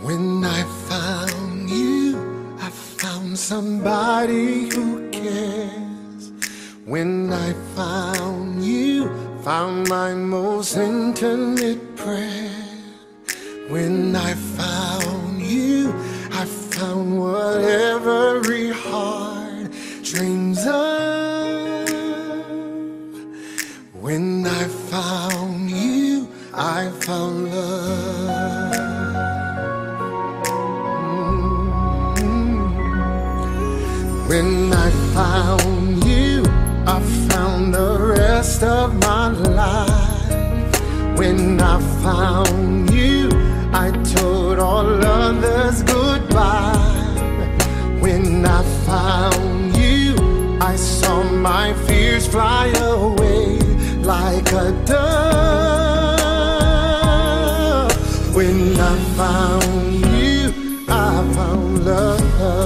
When I found you, I found somebody who cares. When I found you, found my most intimate prayer. When I found you, I found what every heart dreams of. When I found you, I found love. When I found you, I found the rest of my life. When I found you, I told all others goodbye. When I found you, I saw my fears fly away like a dove. When I found you, I found love.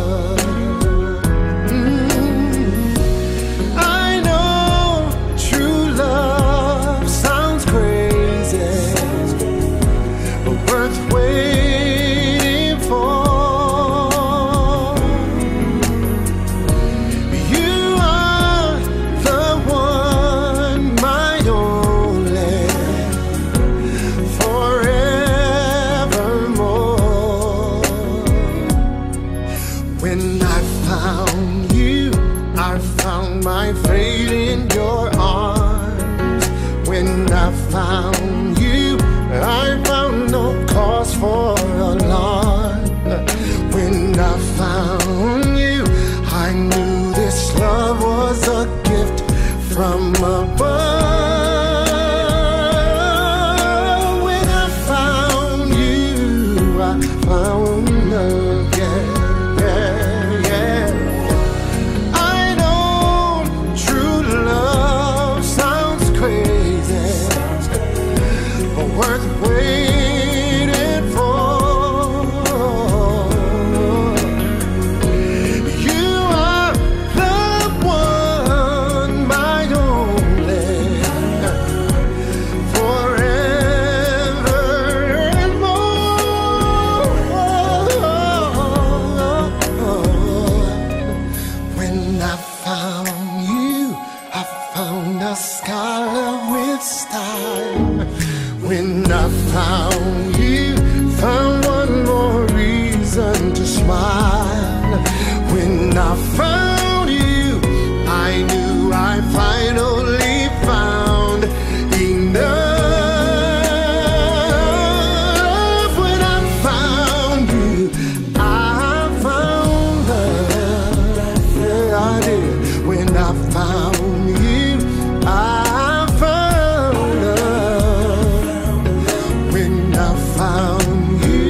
When I found you, I found my fate in your arms. When I found you, I found no cause for alarm. When I found you, I knew this love was a gift from above. When I found you, I found love, yeah. Worth waiting for. You are the one, my only, forever and more. When I found you, I found a scholar with style. When I found you, found one more reason to smile. When I found you, I knew I finally found enough. When I found you, I found love. Yeah, I did. When I found you, I found you,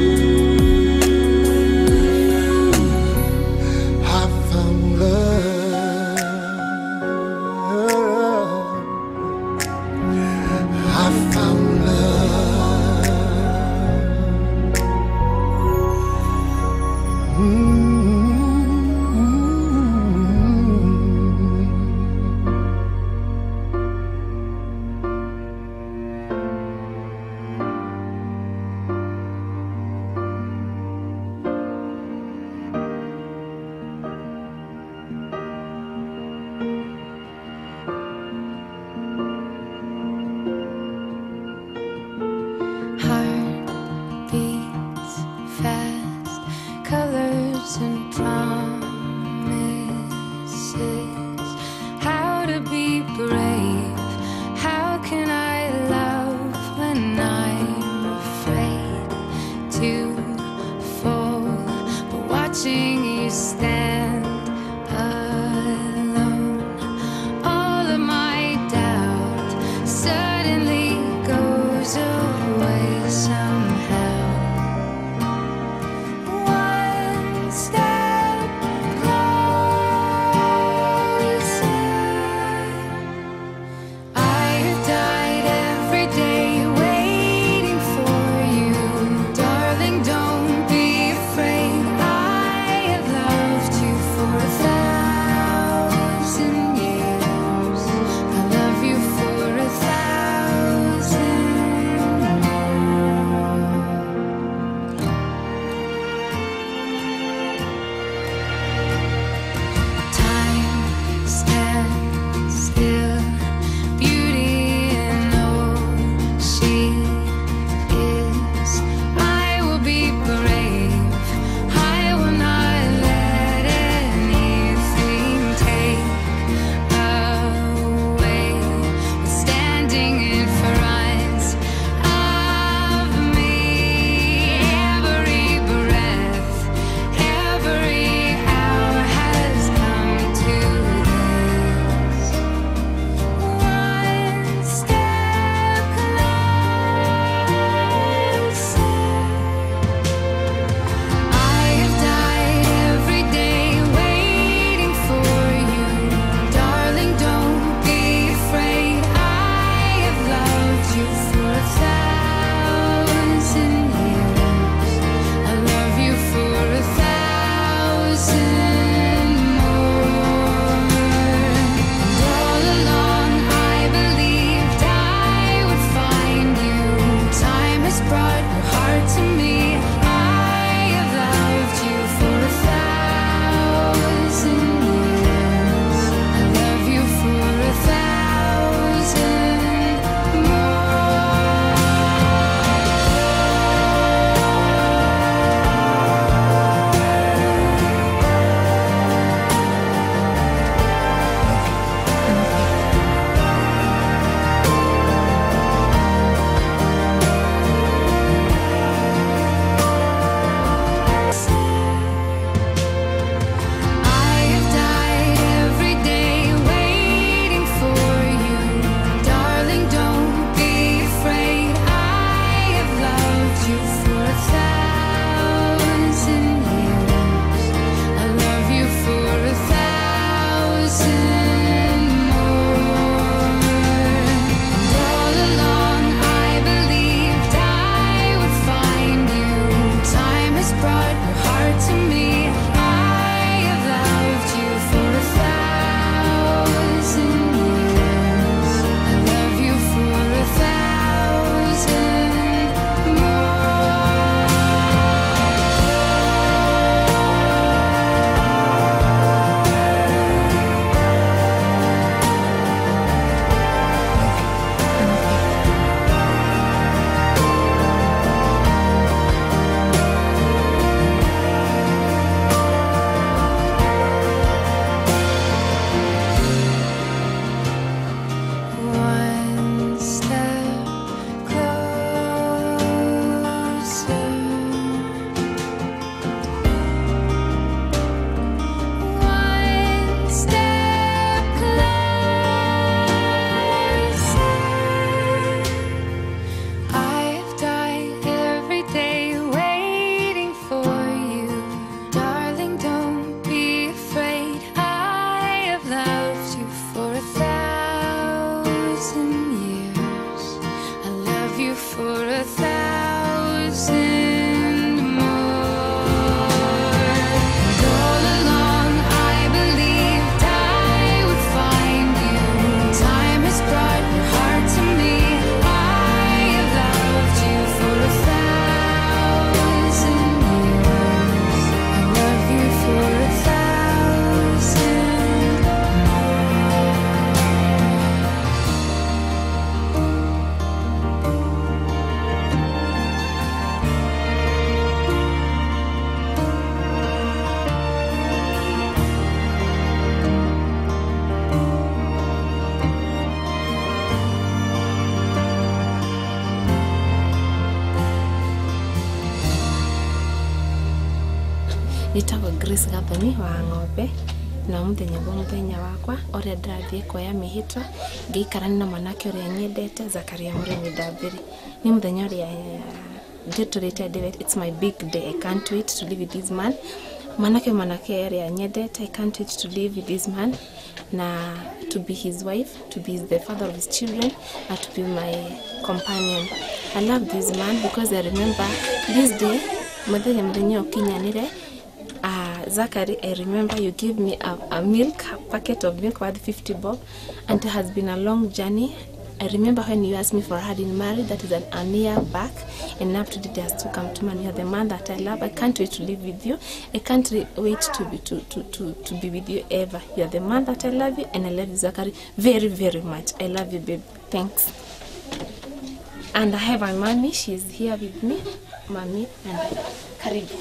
I found love. I found love. Nitagwo Grace Gathoni wa Ng'ombe na muthenya wakwa ore ndathie koya mihitwa ngiikarana na mwanake uri nyendete Zakaria Murimi Ndambiri ni muthenya uri it's my big day. I can't wait to live with this man. Manake uri nyendete. I can't wait to live with this man na to be his wife, to be the father of his children, and to be my companion. I love this man because I remember this day muthenya ukinyanire. Zachary, I remember you gave me a packet of milk worth 50 bob, and it has been a long journey. I remember when you asked me for a hand in marriage, that is a year back, and up to the day has to come to man. You are the man that I love. I can't wait to live with you. I can't wait to be with you ever. You are the man that I love you, and I love you, Zachary, very, very much. I love you, babe. Thanks. And I have my mommy. She's here with me. Mommy and Karibu.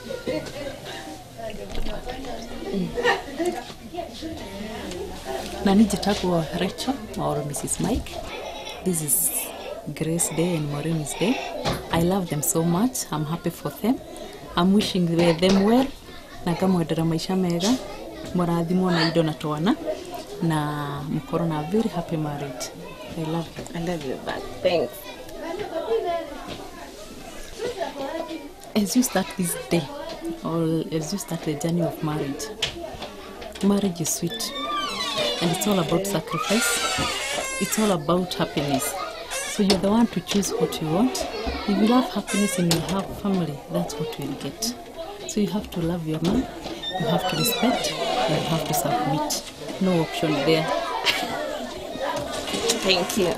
Nani jitagwo Rachel or Mrs. Mike. This is Grace Day and Maureen's Day. I love them so much. I'm happy for them. I'm wishing them well. Na kamwendera maisha mega. Murathimwo na indo na twana. Na mkoro na very happy marriage. I love you. I love you back. Thanks. As you start this day, or as you start the journey of marriage is sweet. And it's all about sacrifice. It's all about happiness. So you're the one to choose what you want. If you love happiness and you have family, that's what you'll get. So you have to love your man, you have to respect, and you have to submit. No option there. Thank you.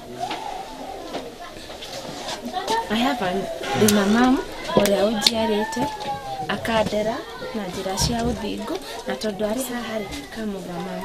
I have my mom, uria ujiarite, akadera, na njira cia uthingu, na tondu ari haha ri kamuga mama.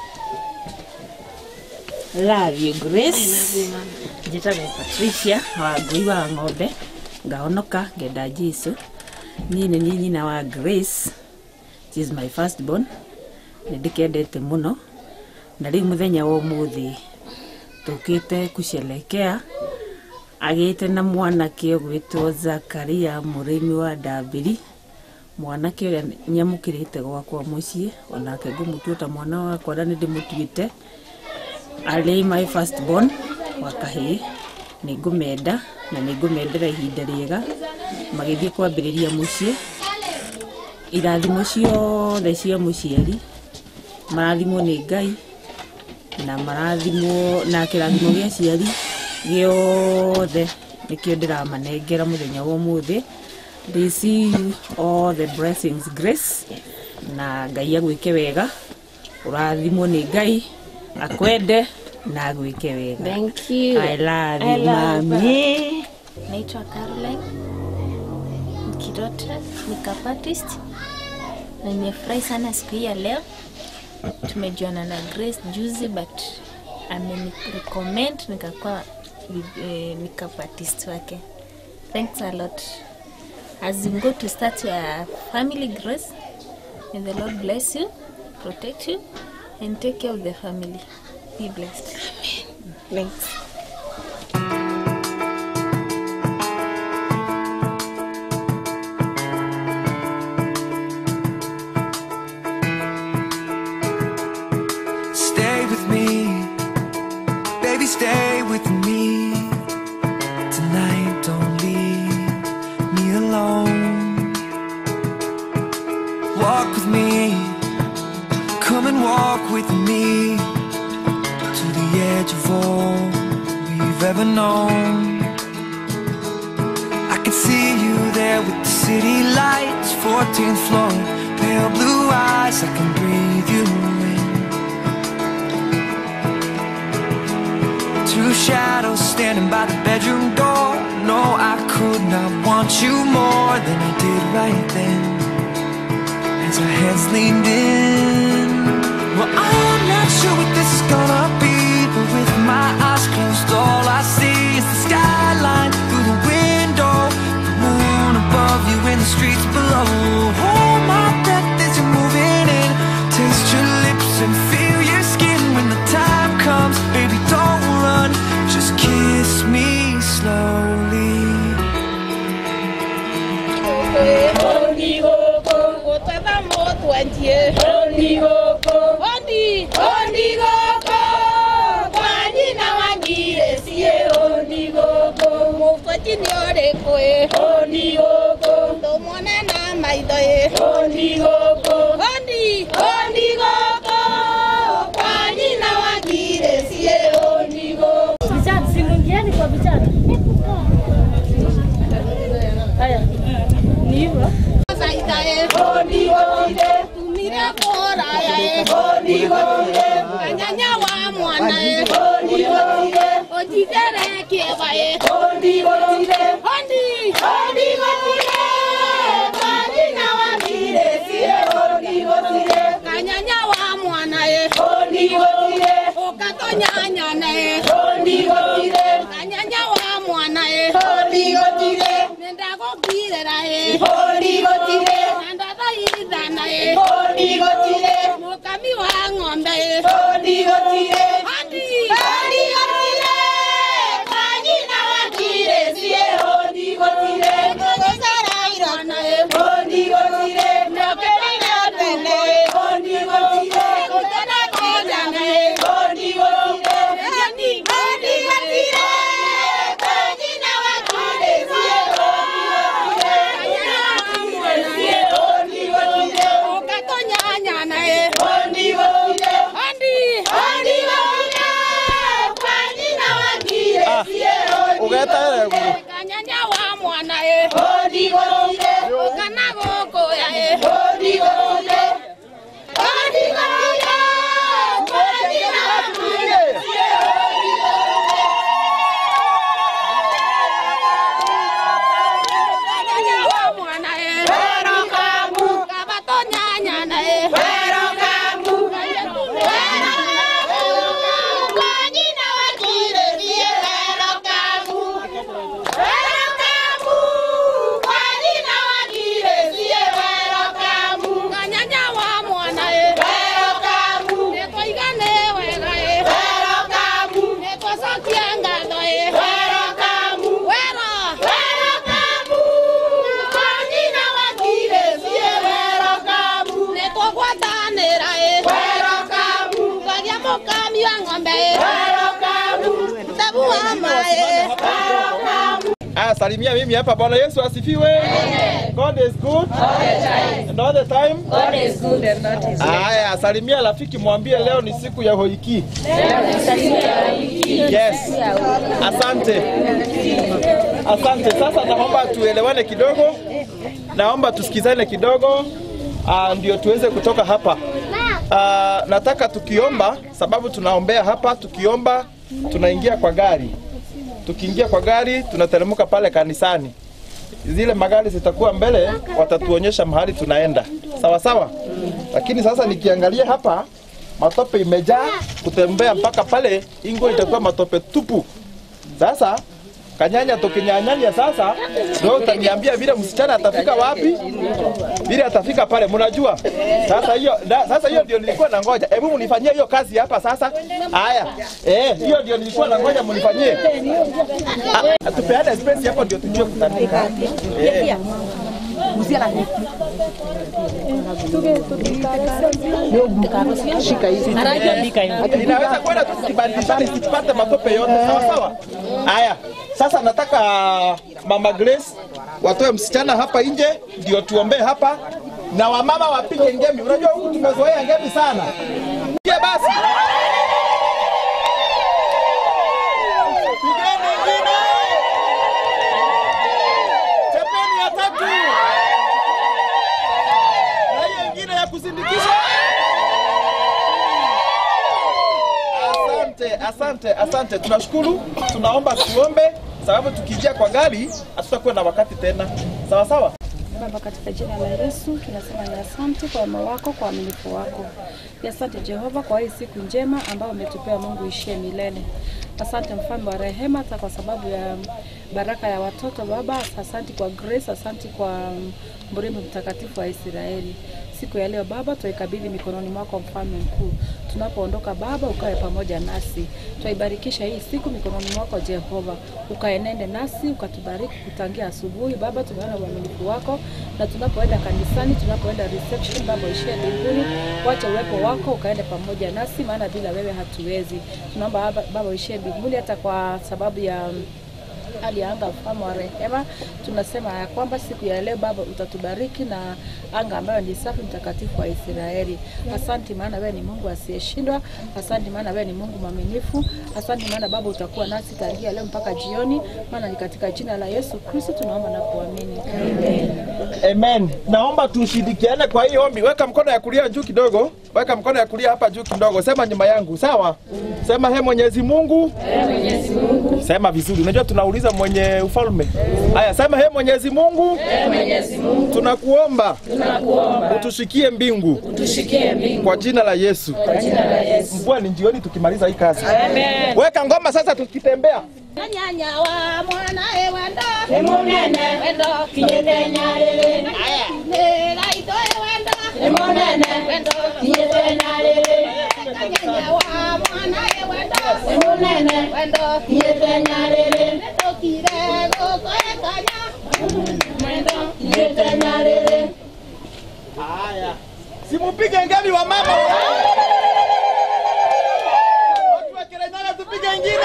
Love you, Grace. Njitagwo Patricia wa Ngui wa Ng'ombe, ngahonoka ngenda Jesu. Ni nyina wa Grace. She is my firstborn. Ndikendete muno. Na riu muthenya wa umuthi tukite kusherekea agite na mwanake gwitwo Zakaria Murimi wa Ndambiri. Mwanake uria nyamukirite gwakwa mucii onake ngumututa mwana wakwa na ndimutuite. Ali my firstborn wa kahii ningumenda na ningumendera ihinda riega magithie kwambiriria mucii. Irathimo ciothe cia muciari marathimwo ni Ngai na marathimwo na kirathimo gia ciari giothe nikio ndiramanengera muthenya wa umuthi. Receive all the blessings, Grace, na Ngai agwike wega. Urathimwo ni Ngai akwende na agwike wega. Thank you. I love you, mami. Naitwa Caroline Kirote, makeup artist. Na nimefurahi sana siku ya leo. Tumejuana na Grace juzi, but amenirecommend nikakuwa makeup artist wake. Thanks a lot. As you go to start your family, Grace, may the Lord bless you, protect you, and take care of the family. Be blessed. Amen. Thanks. Stay with me, baby, stay with me tonight. Don't leave me alone. Walk with me, come and walk with me to the edge of all we've ever known. I can see you there with the city lights, 14th floor, pale blue eyes. I can breathe you in. Two shadows standing by the bedroom door. No, I could not want you more than I did right then, as our heads leaned in. Well, I'm not sure what this is gonna be, but with my eyes closed, all I see is the skyline through the window, the moon above you and the streets below. Hold my breath as you're moving in, taste your lips and feel your skin. When the time comes, baby, don't run, just kiss me slowly. kwentie ondigoko ondigoko kwani na wangire sie ondigoko mukwati ni orekwe ondigoko ndomona na maidoe ondigoko ondigoko kwani na wangire sie ondigoko vijana simungiani kwa vijana haya ni hivyo Saitae ondigotide tumira kora yae ondigotide kanyanya wa mwana e ondigotide ojigere kiebae ondigotide ondigotide kanyina wa mire sie ondigotide kanyanya wa mwana e ondigotide okatonyanya na e ondigotide kanyanya wa mwana e ondigotide nendago kirera e ondigotide nandada idana e ondigotide mukami wa ng'ombe e ondigotide ondigotide kanyina wakire sie ondigotide ngogosara irona e ondigotide nokena tene ondigotide kotena kodana e ondigotide ondigotide kanyina wakire sie ondigotide okatonyanya na e ondigotide ondigotide kanyina wakire sie ondigotide kanyanya wa mwana e ondigotide kana goko ya e ondigotide ondigotide kanyina wakire sie kanyanya wa mwana e werokamu kabatonyanya na e werokamu kanyina wakire sie werokamu werokamu kanyina wakire sie werokamu kanyanya wa mwana e werokamu nekoigane wega e werokamu nekosokia ngatho e werokamu werokamu kanyina wakire sie werokamu nekogwatanira e werokamu kagia mukami wa ng'ombe e werokamu tabu wa mae werokamu. Salimia mimi hapa. Bwana Yesu asifiwe. God is good and all the time. God is good and that is Aya, salimia rafiki, mwambie leo ni siku ya Hoiki. Yes. Asante. Asante. Sasa naomba tuelewane kidogo. Naomba tusikizane kidogo. Ndio tuweze kutoka hapa. Nataka tukiomba, sababu tunaombea hapa, tukiomba tunaingia kwa gari. Tukiingia kwa gari tunateremka pale kanisani. Zile magari zitakuwa mbele, watatuonyesha mahali tunaenda. Sawa sawa? Lakini sasa nikiangalia hapa matope imejaa, kutembea mpaka pale ingo itakuwa matope tupu. Sasa kanyanya tukinyanyanya sasa ndio utaniambia vile msichana atafika wapi? Vile atafika pale mnajua. Sasa hiyo ndio nilikuwa nangoja. Hebu mnifanyie hiyo kazi hapa sasa. Haya. Hiyo ndio nilikuwa nangoja mnifanyie. Tupeane space hapo ndio tujue kutandika. Ninaweza kwenda tukibadilishana tupate matope yote sawa sawa. Haya. Sasa nataka Mama Grace watoe msichana hapa nje ndio tuombee hapa na wamama wapige ngemi. Unajua huku tumezoea ngemi sana. Pia basi. Pigeni ngine. Chapeni ya tatu. Na hiyo ingine ya kusindikisha. Asante. Tunashukuru. Tunaomba tuombe sababu tukijia kwa gari hatutakuwa na wakati tena. Sawa sawa? Baba, katika jina la Yesu tunasema ni asante kwa wema wako, kwa uaminifu wako. Ni asante Jehova kwa hii siku njema ambayo umetupea, Mungu ishie milele. Asante mfalme wa rehema, hata kwa sababu ya baraka ya watoto Baba. Asante kwa Grace, asante kwa Mrembo mtakatifu wa Israeli. Siku ya leo Baba, tuikabidhi mikononi mwako mfalme mkuu. Tunapoondoka Baba, ukae pamoja nasi. Tuibarikisha hii siku mikononi mwako Jehova. Ukaenende nasi, ukatubariki kutangia asubuhi Baba, tumeona uaminifu wako. Na tunapoenda kanisani, tunapoenda reception Baba, ishie mbinguni, wacha uwepo wako ukaende pamoja nasi, maana bila wewe hatuwezi. Tunaomba Baba ishie mbinguni hata kwa sababu ya hali ya anga mfalme wa rehema. Tunasema ya kwamba siku ya leo Baba utatubariki na anga ambayo ni safi, mtakatifu wa Israeli. Asante maana wewe ni Mungu asiyeshindwa. Asante maana wewe ni Mungu mwaminifu. Asante maana Baba utakuwa nasi tangia leo mpaka jioni, maana ni katika jina la Yesu Kristo tunaomba na kuamini. Amen. Amen. Naomba tushirikiane kwa hiyo ombi. Weka mkono ya kulia juu kidogo. Weka mkono ya kulia hapa juu kidogo. Sema nyuma yangu, sawa? Sema he Mwenyezi Mungu. He Mwenyezi Mungu. Sema vizuri. Unajua tunauliza mwenye ufalme. Haya, sema he Mwenyezi Mungu. He Mwenyezi Mungu. Tunakuomba. Tunakuomba. Utushikie mbingu. Utushikie mbingu. Kwa jina la Yesu. Kwa jina la Yesu. Mvua ni jioni tukimaliza hii kazi. Amen. Weka ngoma sasa tukitembea. Nyanya wa mwana ewenda emonene wendo kinyete nyarele aya ne laito ewenda emonene wendo kinyete nyarele nyanya wa mwana ewenda emonene wendo kinyete nyarele wendo kirego kanya wendo kinyete nyarele aya simupige ngami wa mama watu wa Kilenyana tupige ingine.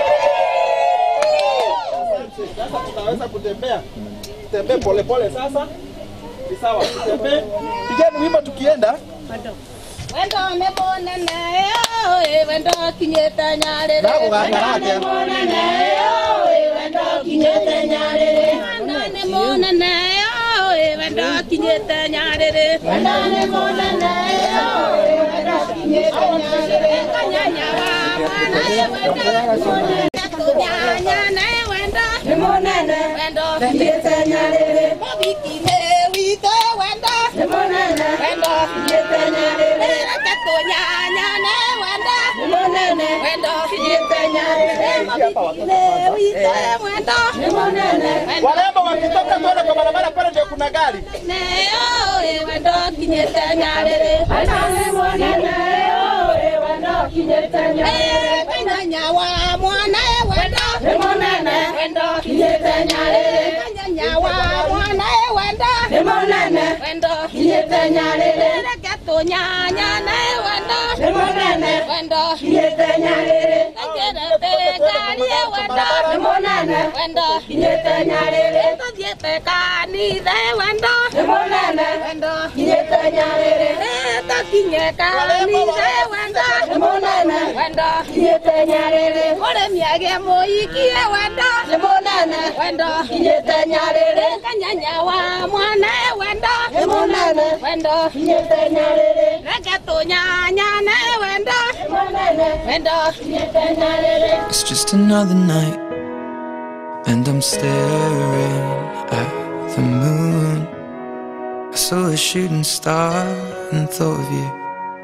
Sasa tutaweza kutembea. Tembee pole pole sasa. Ni sawa, tutembee. Pigeni wimbo tukienda. Wendo ne monene yo wendo kinyete nyarele. Bravo gakarate. Monene yo wendo kinyete nyarele. Ne monene yo wendo kinyete nyarele. Ne monene yo wendo kinyete nyarele. Kanyanya wa mwana wendo. Nyanya na wendo. Ne monene wendo kinyete nyarele. Mabiki me wito wendo. Ne monene wendo kinyete nyarele. Nyanya na wendo. Ne monene wendo kinyete nyarele. Mabiki me wito wendo. Ne monene wendo. Warembo wakitoka tuone kwa barabara pale ndio kuna gari. Ne yo wendo kinyete nyarele. Ne monene yo wendo kinyete nyarele. Nyanya wa mwana wendo. Ne monene wendo kinyete nyarele. Nyanya wa mwana wendo. Ne monene wendo kinyete nyarele. Kato nyanya na wendo. Ne monene wendo kinyete nyarele. Ngere kali wendo. Ne monene wendo kinyete nyarele. Toziete kani de wendo. Ne monene wendo kinyete nyarele. Tokinyeka ni de wendo. Ne monene wendo kinyete nyarele. Ore miage moikie wendo. Ne monene wendo kinyete nyarele. Kanyanya wa mwana wendo. Ne monene wendo kinyete nyarele. Ragato nyanya na wendo. Ne monene wendo kinyete nyarele. It's just another night, and I'm staring at the moon. I saw a shooting star and thought of you.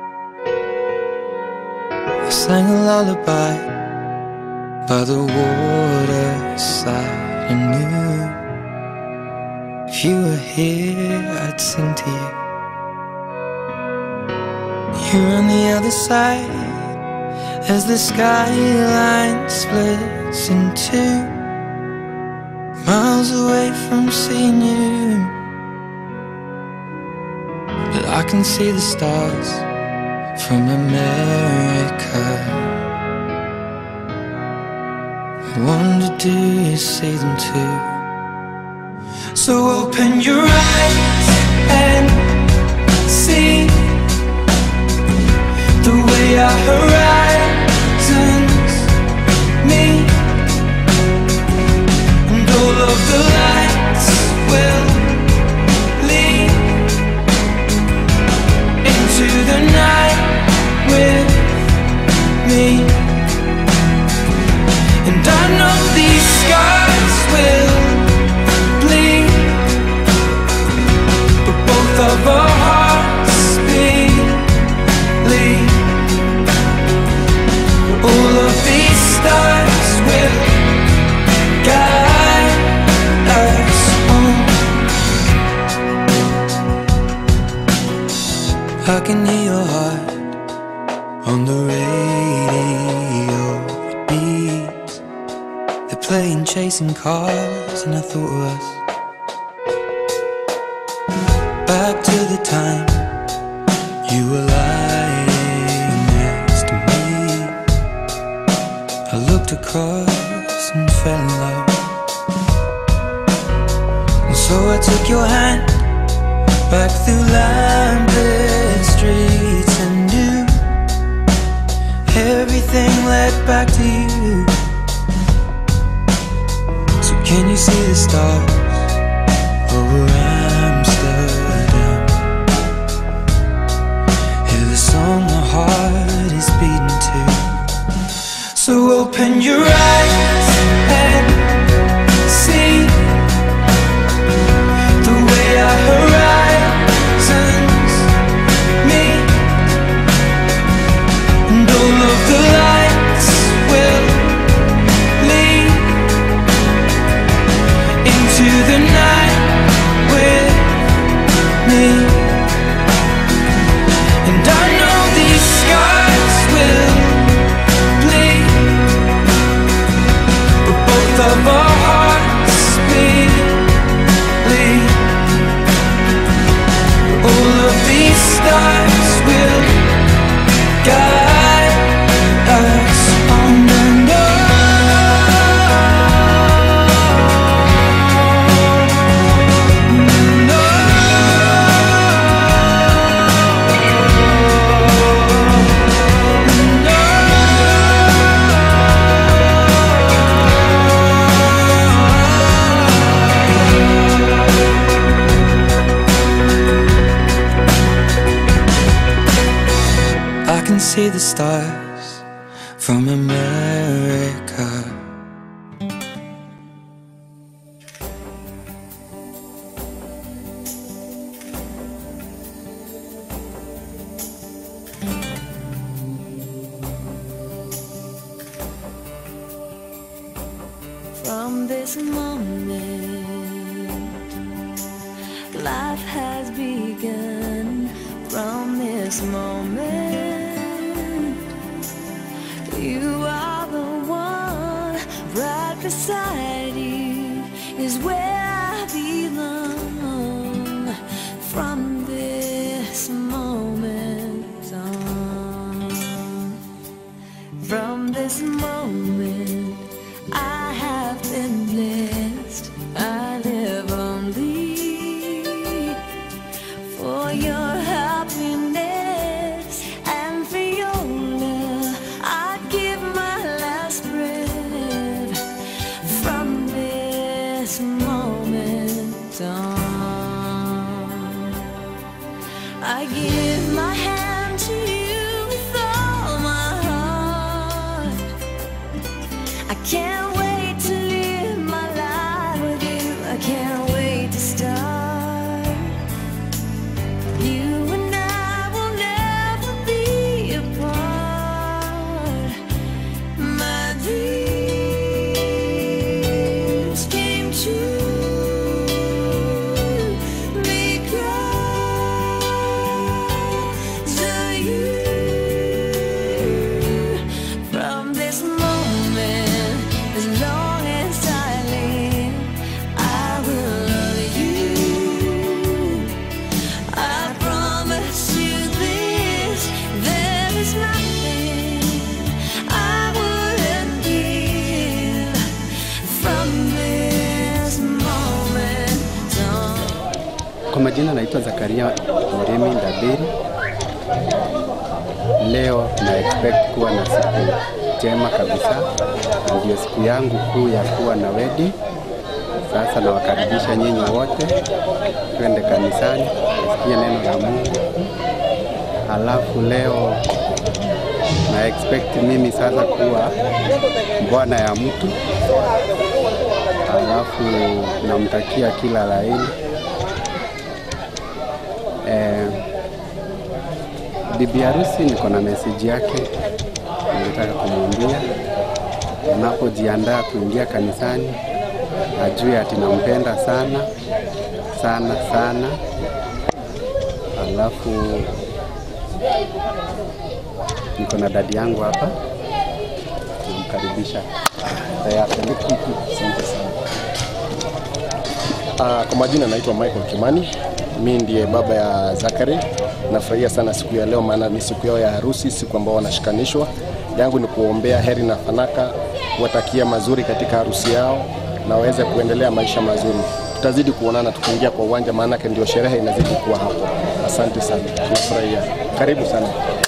I sang a lullaby by the waterside and knew if you were here, I'd sing to you. You're on the other side as the skyline splits in two, miles away from seeing you. But I can see the stars from America. I wonder, do you see them too? So open your eyes and see the way our horizons meet, and all of the lights will lead into the night with me. And I know these scars will bleed, but both of our hearts believe. I can hear your heart on the radio. It beats. They're playing Chasing Cars, and I thought of us. Back to the time you were lying next to me. I looked across and fell in love. And so I took your hand back through lamplit streets and knew everything led back to you. So can you see the stars over Amsterdam? Hear the song my heart is beating to. So open your eyes and see the way our horizons meet, and all of the lights will lead into the night with me. And I know these scars will bleed, but both of our hearts bleed. All of these stars will guide us on and on. I can see the stars from America. From this moment, life has begun. From this moment, you are the one. Right beside you is where I belong. From this moment on, from this moment, I have been blessed. I live only for your happiness and for your love. I give my last breath. From this moment on, I give my hand to you with all my heart. I can't wait to live my life with you. I can't wait to start. You and I will never be apart. My dreams came true because of you. From this moment, as long as I live, I will love you. I promise you this, there is nothing I wouldn't give. From this moment on. Kwa majina naitwa Zakaria Mremi Ndabiri. Leo na expect kuwa na siku njema kabisa. Ndio siku yangu kuu ya kuwa na wedding. Sasa nawakaribisha nyinyi wote twende kanisani kusikia neno la Mungu. Alafu leo na expect mimi sasa kuwa bwana ya mtu. Alafu namtakia kila la heri. Bibi harusi niko na message yake nataka kumwambia. Anapojiandaa kuingia kanisani ajue ati nampenda sana sana sana. Alafu Niko na dadi yangu hapa. Namkaribisha. Asante sana. Kwa majina naitwa Michael Kimani. Mimi ndiye baba ya Zachary. Nafurahia sana siku ya leo maana ni siku yao ya harusi, siku ambao wanashikanishwa. Yangu ni kuombea heri na fanaka, kuwatakia mazuri katika harusi yao na waweze kuendelea maisha mazuri. Tutazidi kuonana tukiingia kwa uwanja maana yake ndio sherehe inazidi kuwa hapo. Asante sana. Tunafurahia. Karibu sana.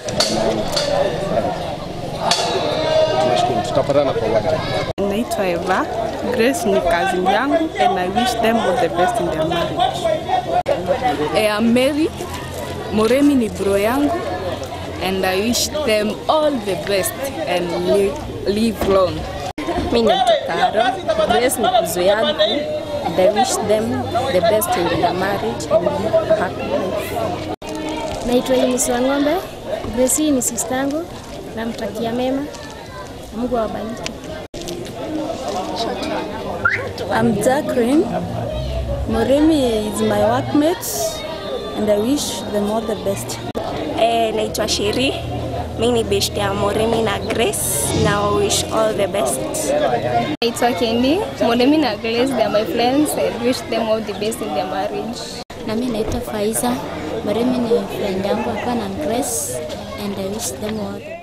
Tunashukuru. Tutapatana kwa uwanja. Naitwa Eva. Grace ni cousin yangu and I wish them all the best in their marriage. I'm Mary. Moremi ni bro yangu and I wish them all the best and live long. Mimi ni Mtakaro. Grace ni kuzo yangu and I wish them the best in their marriage and live a happy life. Naitwa Eunice Wang'ombe. Grace ni sister yangu. Namtakia mema. Mungu awabariki. I'm Jacqueline. Moremi is my workmate and I wish them all the best. Naitwa Sheri. Mimi ni best ya Moremi na Grace. Now wish all the best. Naitwa Kendi. Moremi na Grace, they are my friends. I wish them all the best in their marriage. Na mimi naitwa Faiza. Moremi ni friend yangu hapa na Grace and I wish them all the best.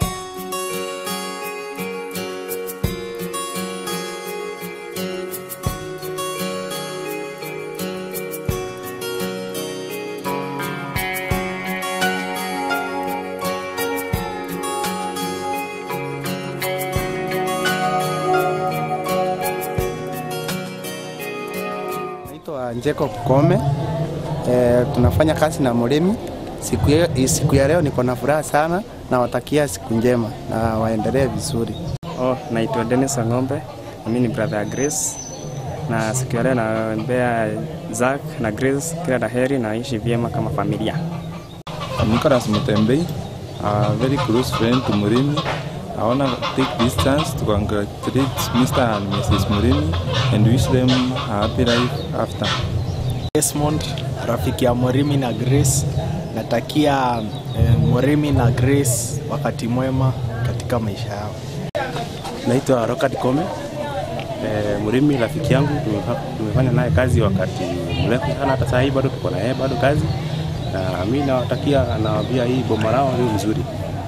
Njeko Kukome. Tunafanya kazi na Moremi. Siku ya leo niko na furaha sana na watakia siku njema na waendelee vizuri. Naitwa Dennis Ng'ombe. Mimi ni brother Grace. Na siku ya leo naombea Zach na Grace kila la heri na ishi vyema kama familia. Nicholas Mutembei, a very close friend to Moremi. I want to take this chance to congratulate Mr. and Mrs. Moremi and wish them a happy life after. Desmond, rafiki ya Moremi na Grace. Natakia Moremi na Grace wakati mwema katika maisha yao. Naitwa Rokat Kome. Moremi rafiki yangu, tumefanya naye kazi wakati mrefu sana, hata sasa hivi bado tuko na yeye bado kazi. Na mimi nawatakia na pia hii boma lao ni nzuri.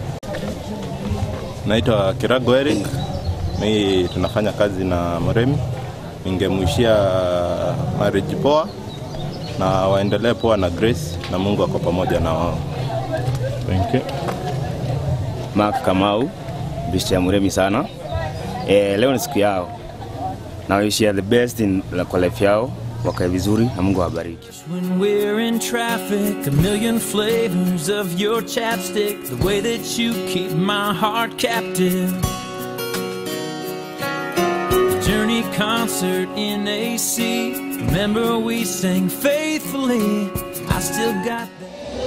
Naitwa Kirago Eric. Mimi tunafanya kazi na Moremi. Ningemwishia marriage poa na waendelee poa na Grace na Mungu ako pamoja na wao. Thank you. Mark Kamau, bishia Moremi sana. Leo ni siku yao. Na wishia the best in kwa life yao. Wakae vizuri na Mungu awabariki. When we're in traffic, a million flavors of your chapstick, the way that you keep my heart captive. The Journey concert in AC, remember we sang faithfully, I still got that.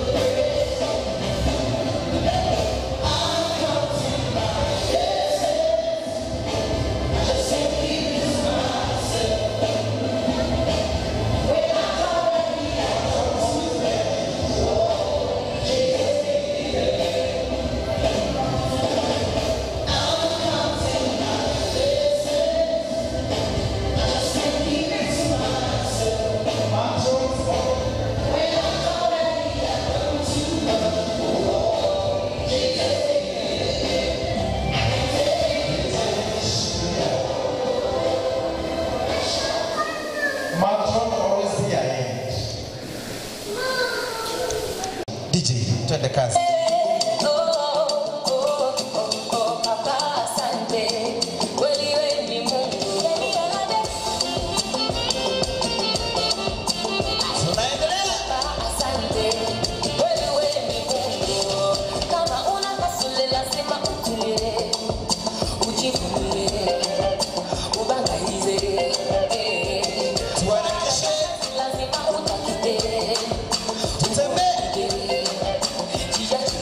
DJ, twende kazi. Lazima utakite, utembe,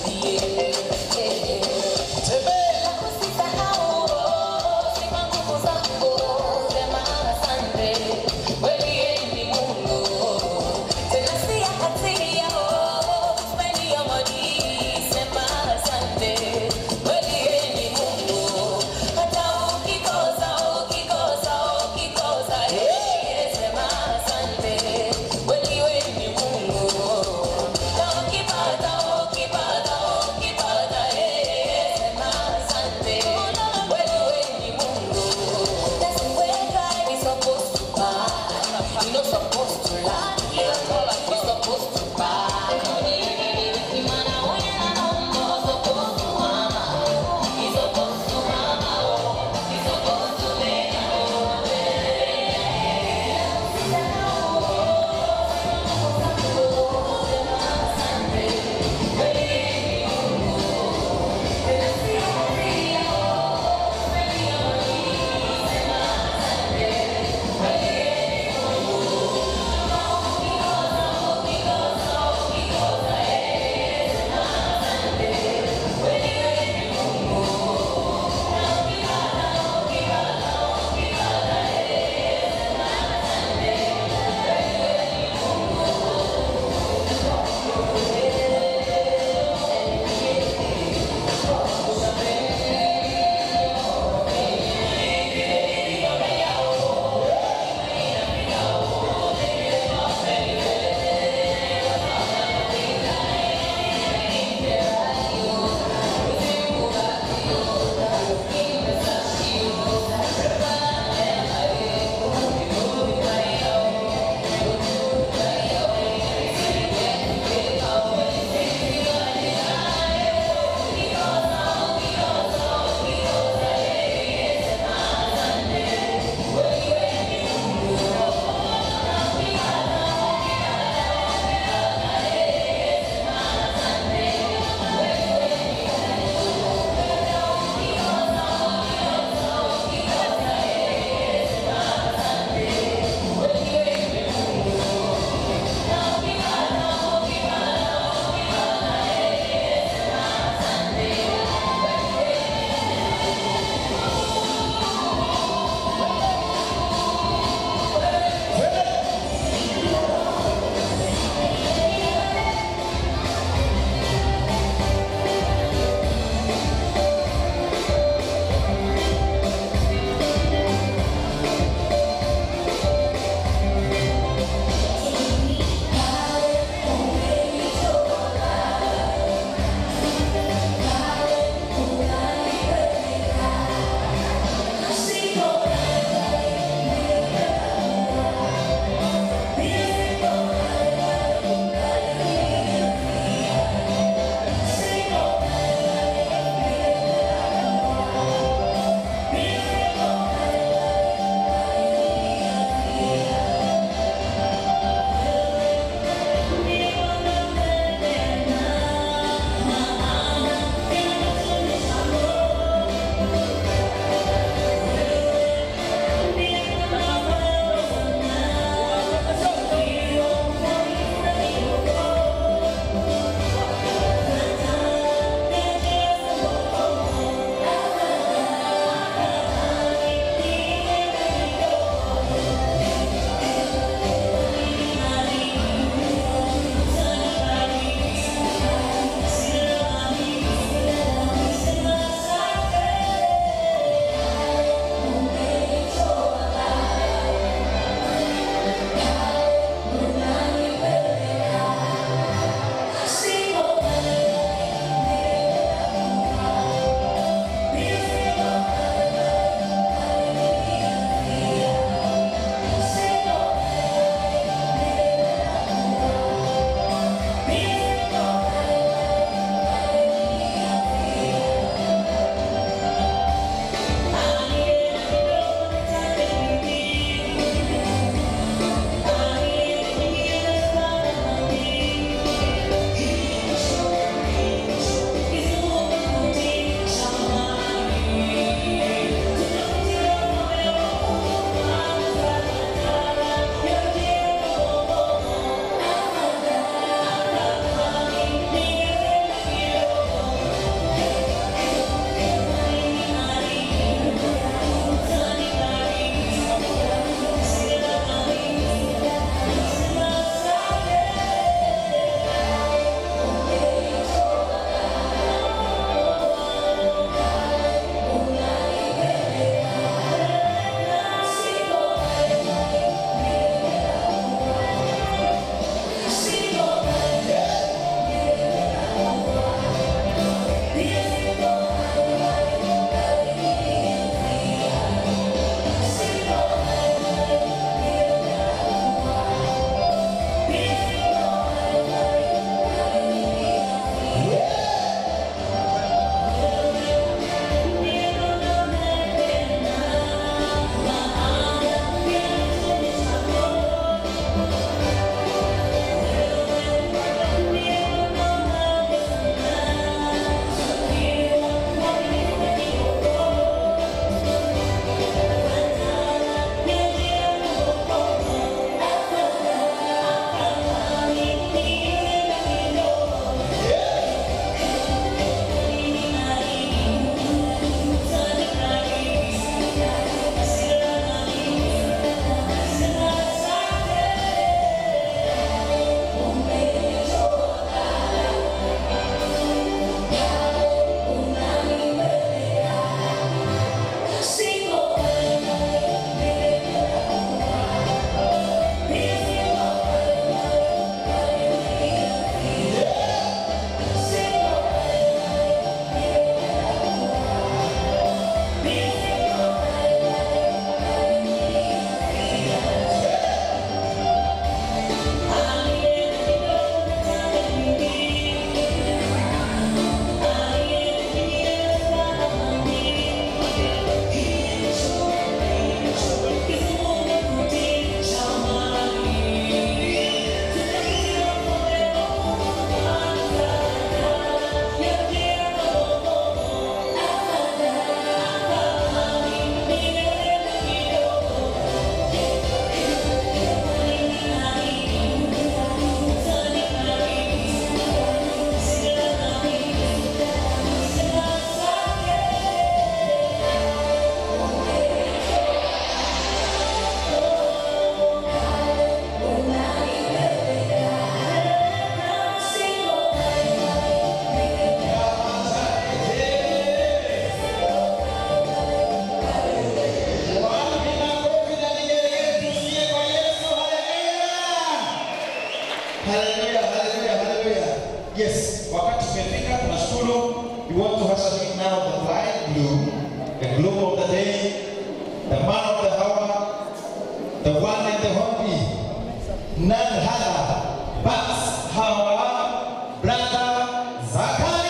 Hallelujah, hallelujah, hallelujah. Yes, wakati tumefika, tunashukuru. We want to usher in now the light blue, the gloom of the day, the man of the hour, the one and the only, none other but our brother Zachary.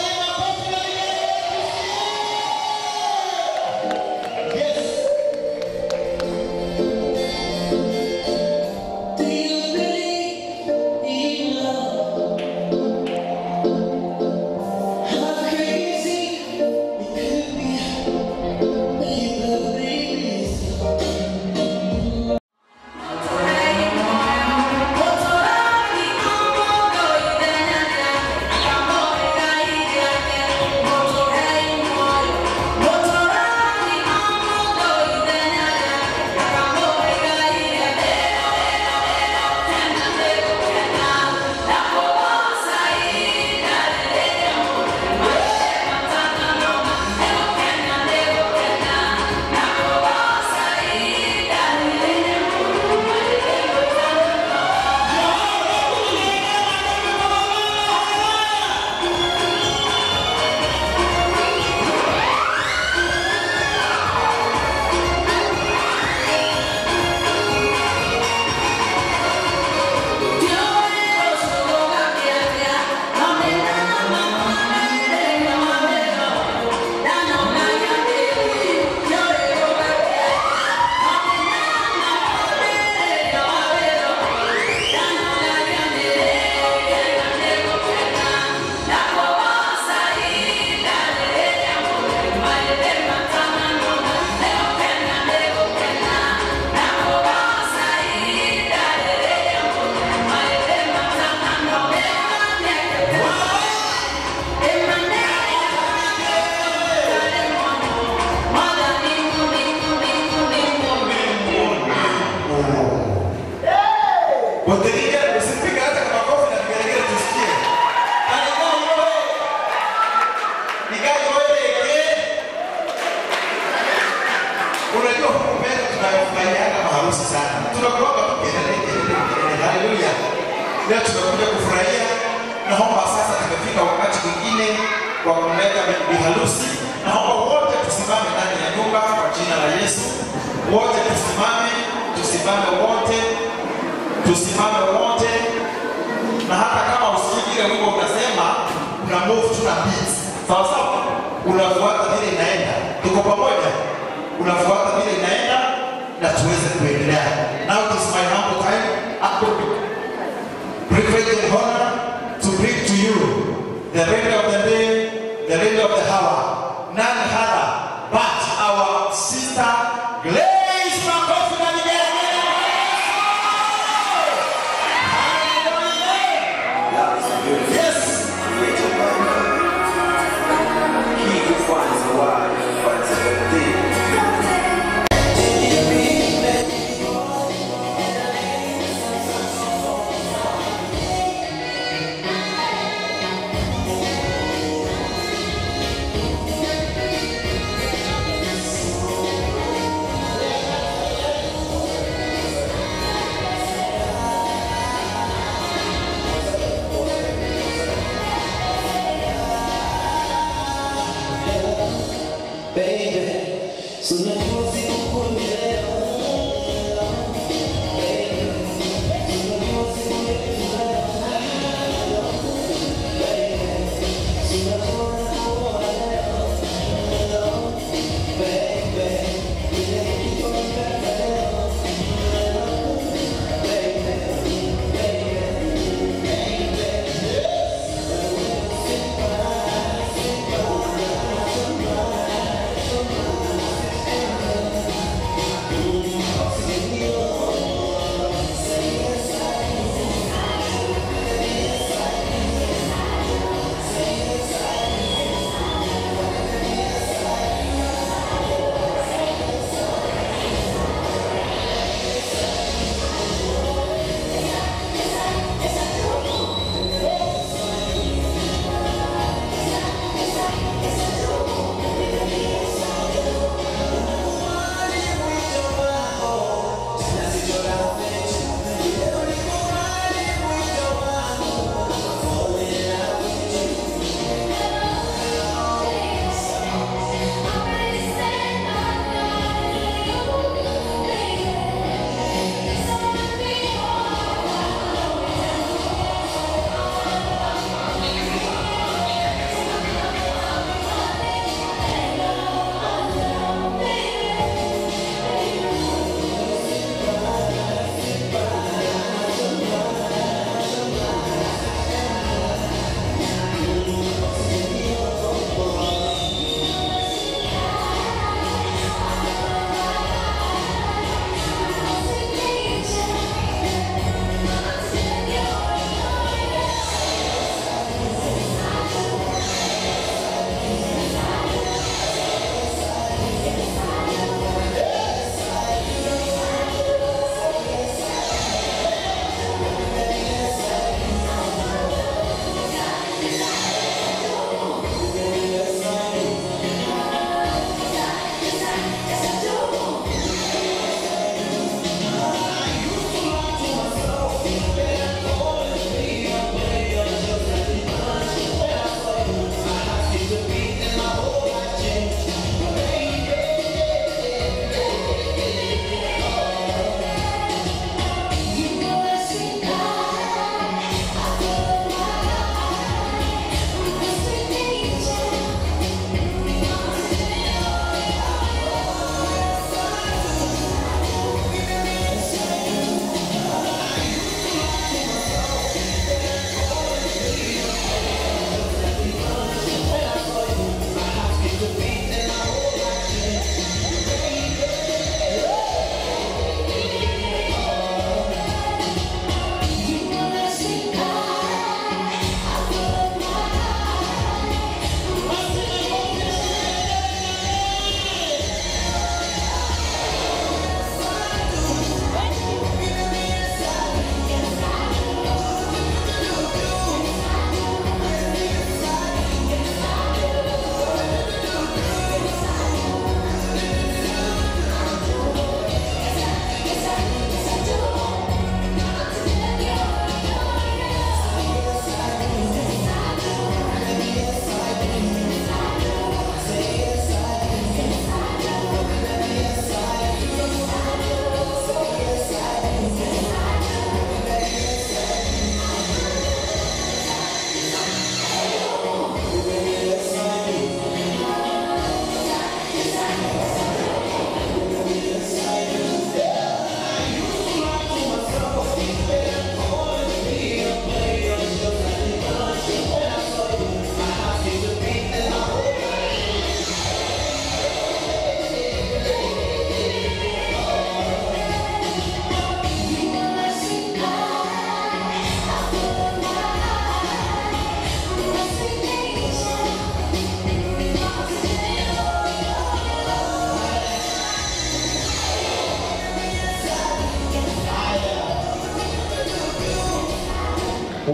Yes. Do you believe in love? How crazy it could be when the baby's leo tumekuja kufurahia. Naomba sasa tumefika wakati mwingine wa kumleta bibi harusi. Naomba wote tusimame ndani ya nyumba kwa jina la Yesu. Wote tusimame, tusimame wote, tusimame wote. Na hata kama usikii ile wimbo unasema, una move tu na beat. Sawa sawa? Unafuata vile inaenda. Tuko pamoja? Unafuata vile inaenda na tuweze kuendelea. Now it is my humble time. Privilege and honor to bring to you the lady of the day, the lady of the hour, none other but our sister Grace Makofi. Yes. He who finds a wife finds a good thing.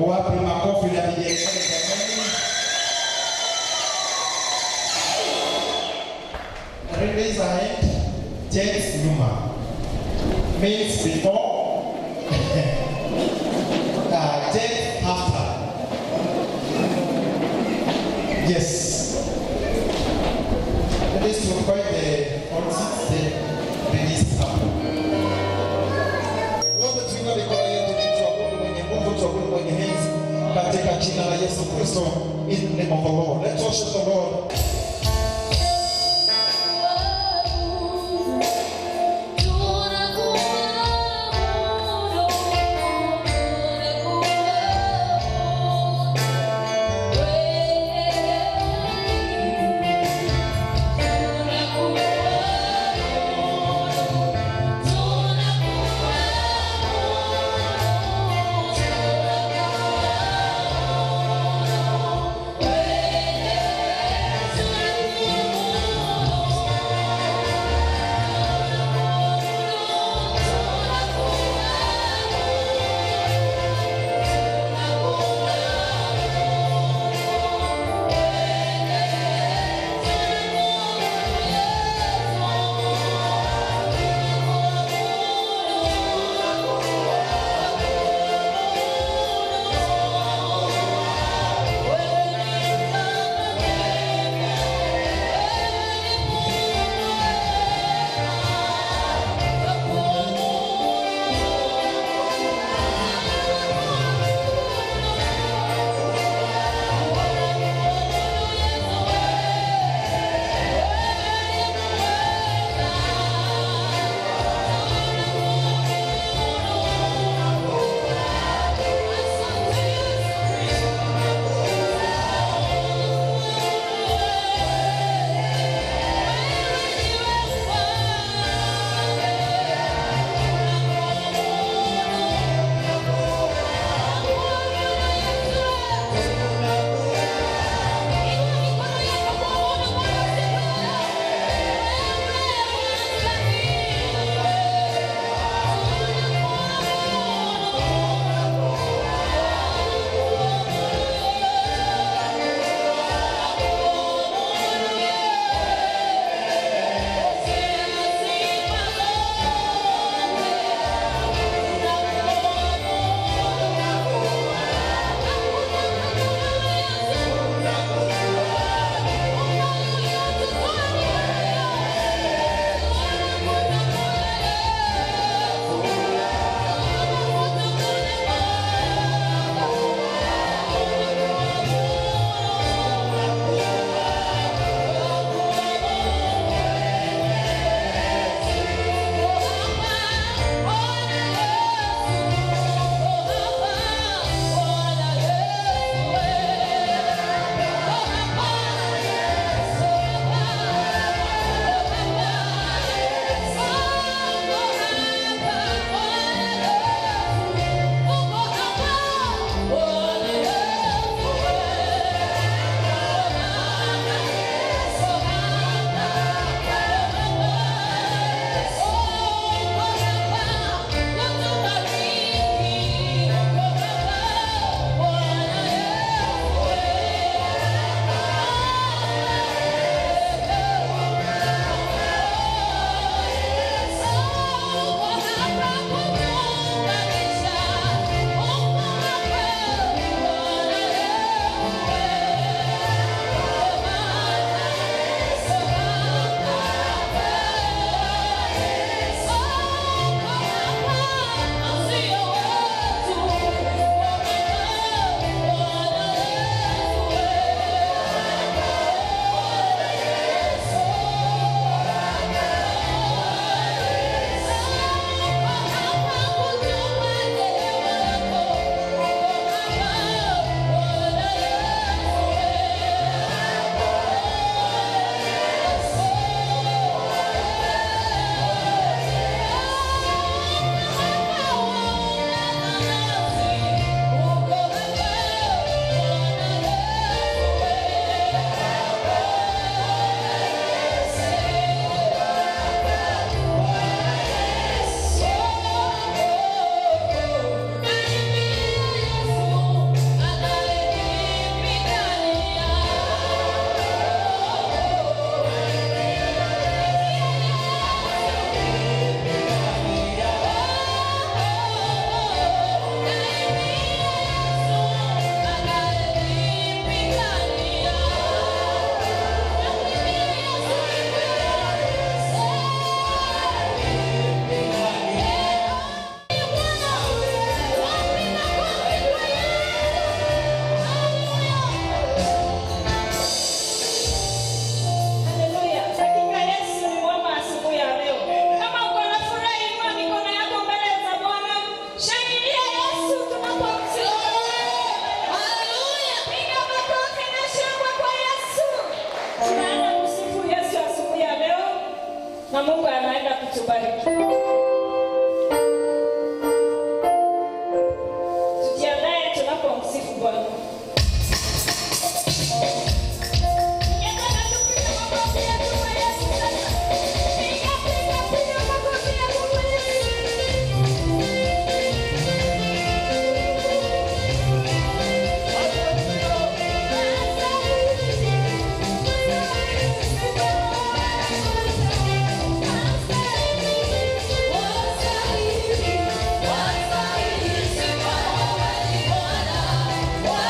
Wapi makofi na vigelegele jamani. Raise a hand. James Numa means before. James after. Yes. That is to avoid the concepts, the release up. Wote tuinua mikono yetu tuabudu mwenye nguvu, tuabudu mwenye enzi katika jina la Yesu Kristo. In the name of the Lord. Let's worship the Lord. Wewe Bwana. Why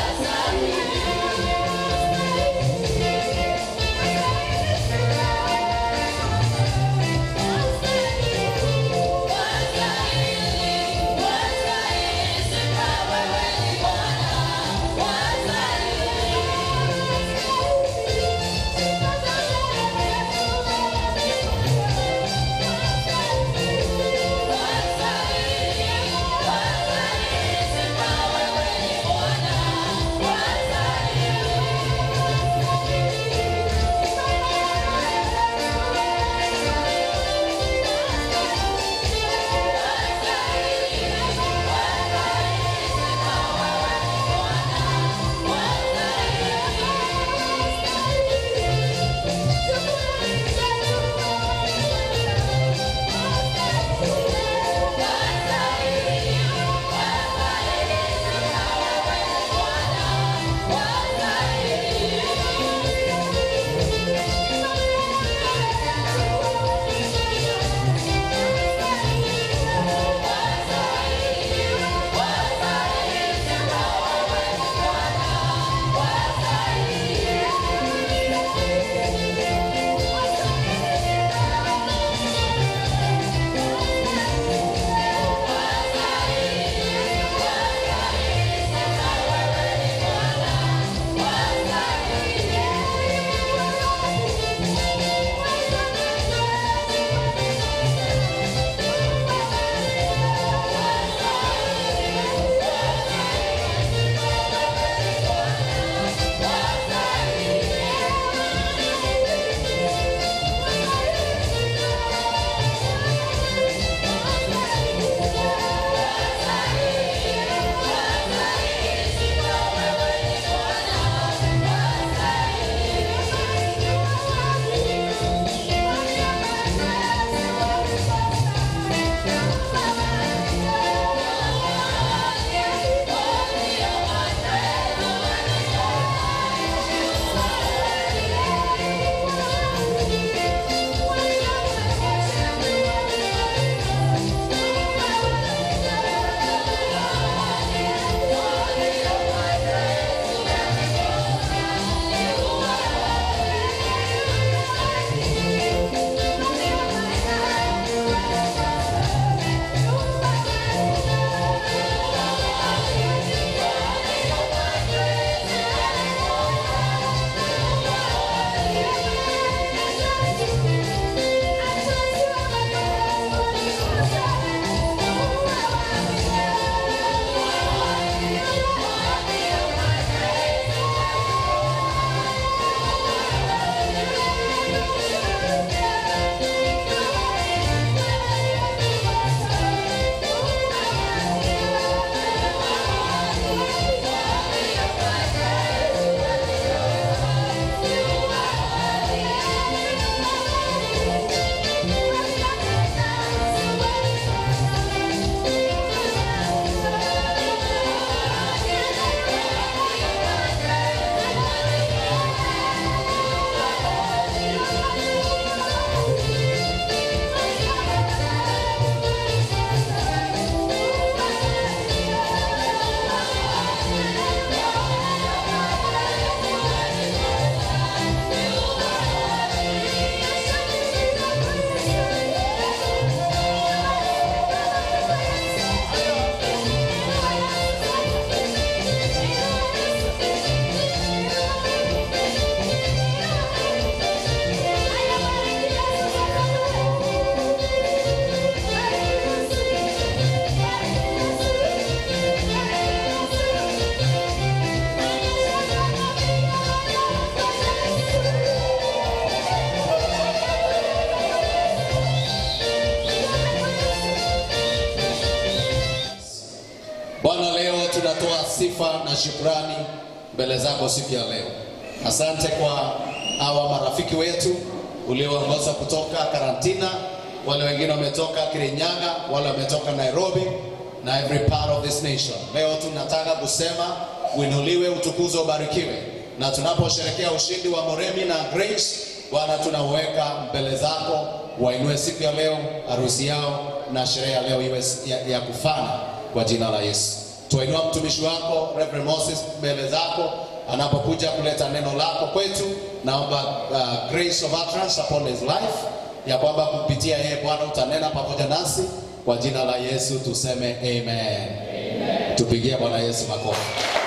sifa na shukrani mbele zako siku ya leo. Asante kwa hawa marafiki wetu ulioongoza kutoka Karantina, wale wengine wametoka Kirinyaga, wale wametoka Nairobi na every part of this nation. Leo tunataka kusema uinuliwe, utukuzwe, ubarikiwe. Na tunaposherehekea ushindi wa Moremi na Grace, Bwana tunaweka mbele zako, wainue siku ya leo, harusi yao na sherehe ya leo iwe ya kufana kwa jina la Yesu. Tuinua mtumishi wako Reverend Moses mbele zako anapokuja kuleta neno lako kwetu. Naomba grace of utterance upon his life, ya kwamba kupitia yeye Bwana utanena pamoja nasi kwa jina la Yesu. Tuseme amen. Amen. Tupigie Bwana Yesu makofi.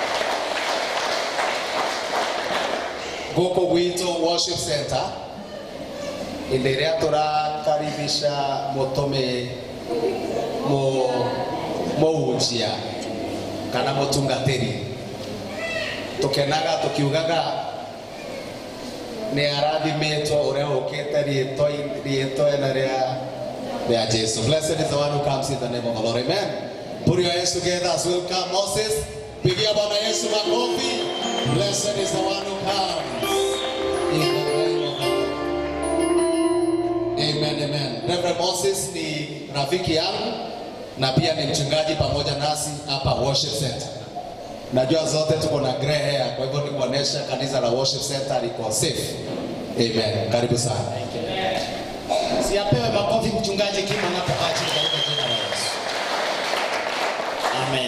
Goko Wito Worship Center indiria turakaribisha mutome ujia kana mutungatiri, tukenaga tukiugaga ni arathimetwo uria ukite riitwa ria Jesu. Blessed is the one who comes in the name of the Lord. Amen. Put your hands together as we welcome Moses. Pigia Bwana Yesu makofi. Blessed is the one who comes in the name of the Lord. Amen, amen. Reverend Moses ni rafiki yangu na pia ni mchungaji pamoja nasi hapa Worship Center. Najua zote tuko na gray hair, kwa hivyo ni kuonesha kanisa la Worship Center liko safe. Amen. Karibu sana. Siapewe makofi mchungaji kima anapokaa chini katika jina la Yesu. Amen.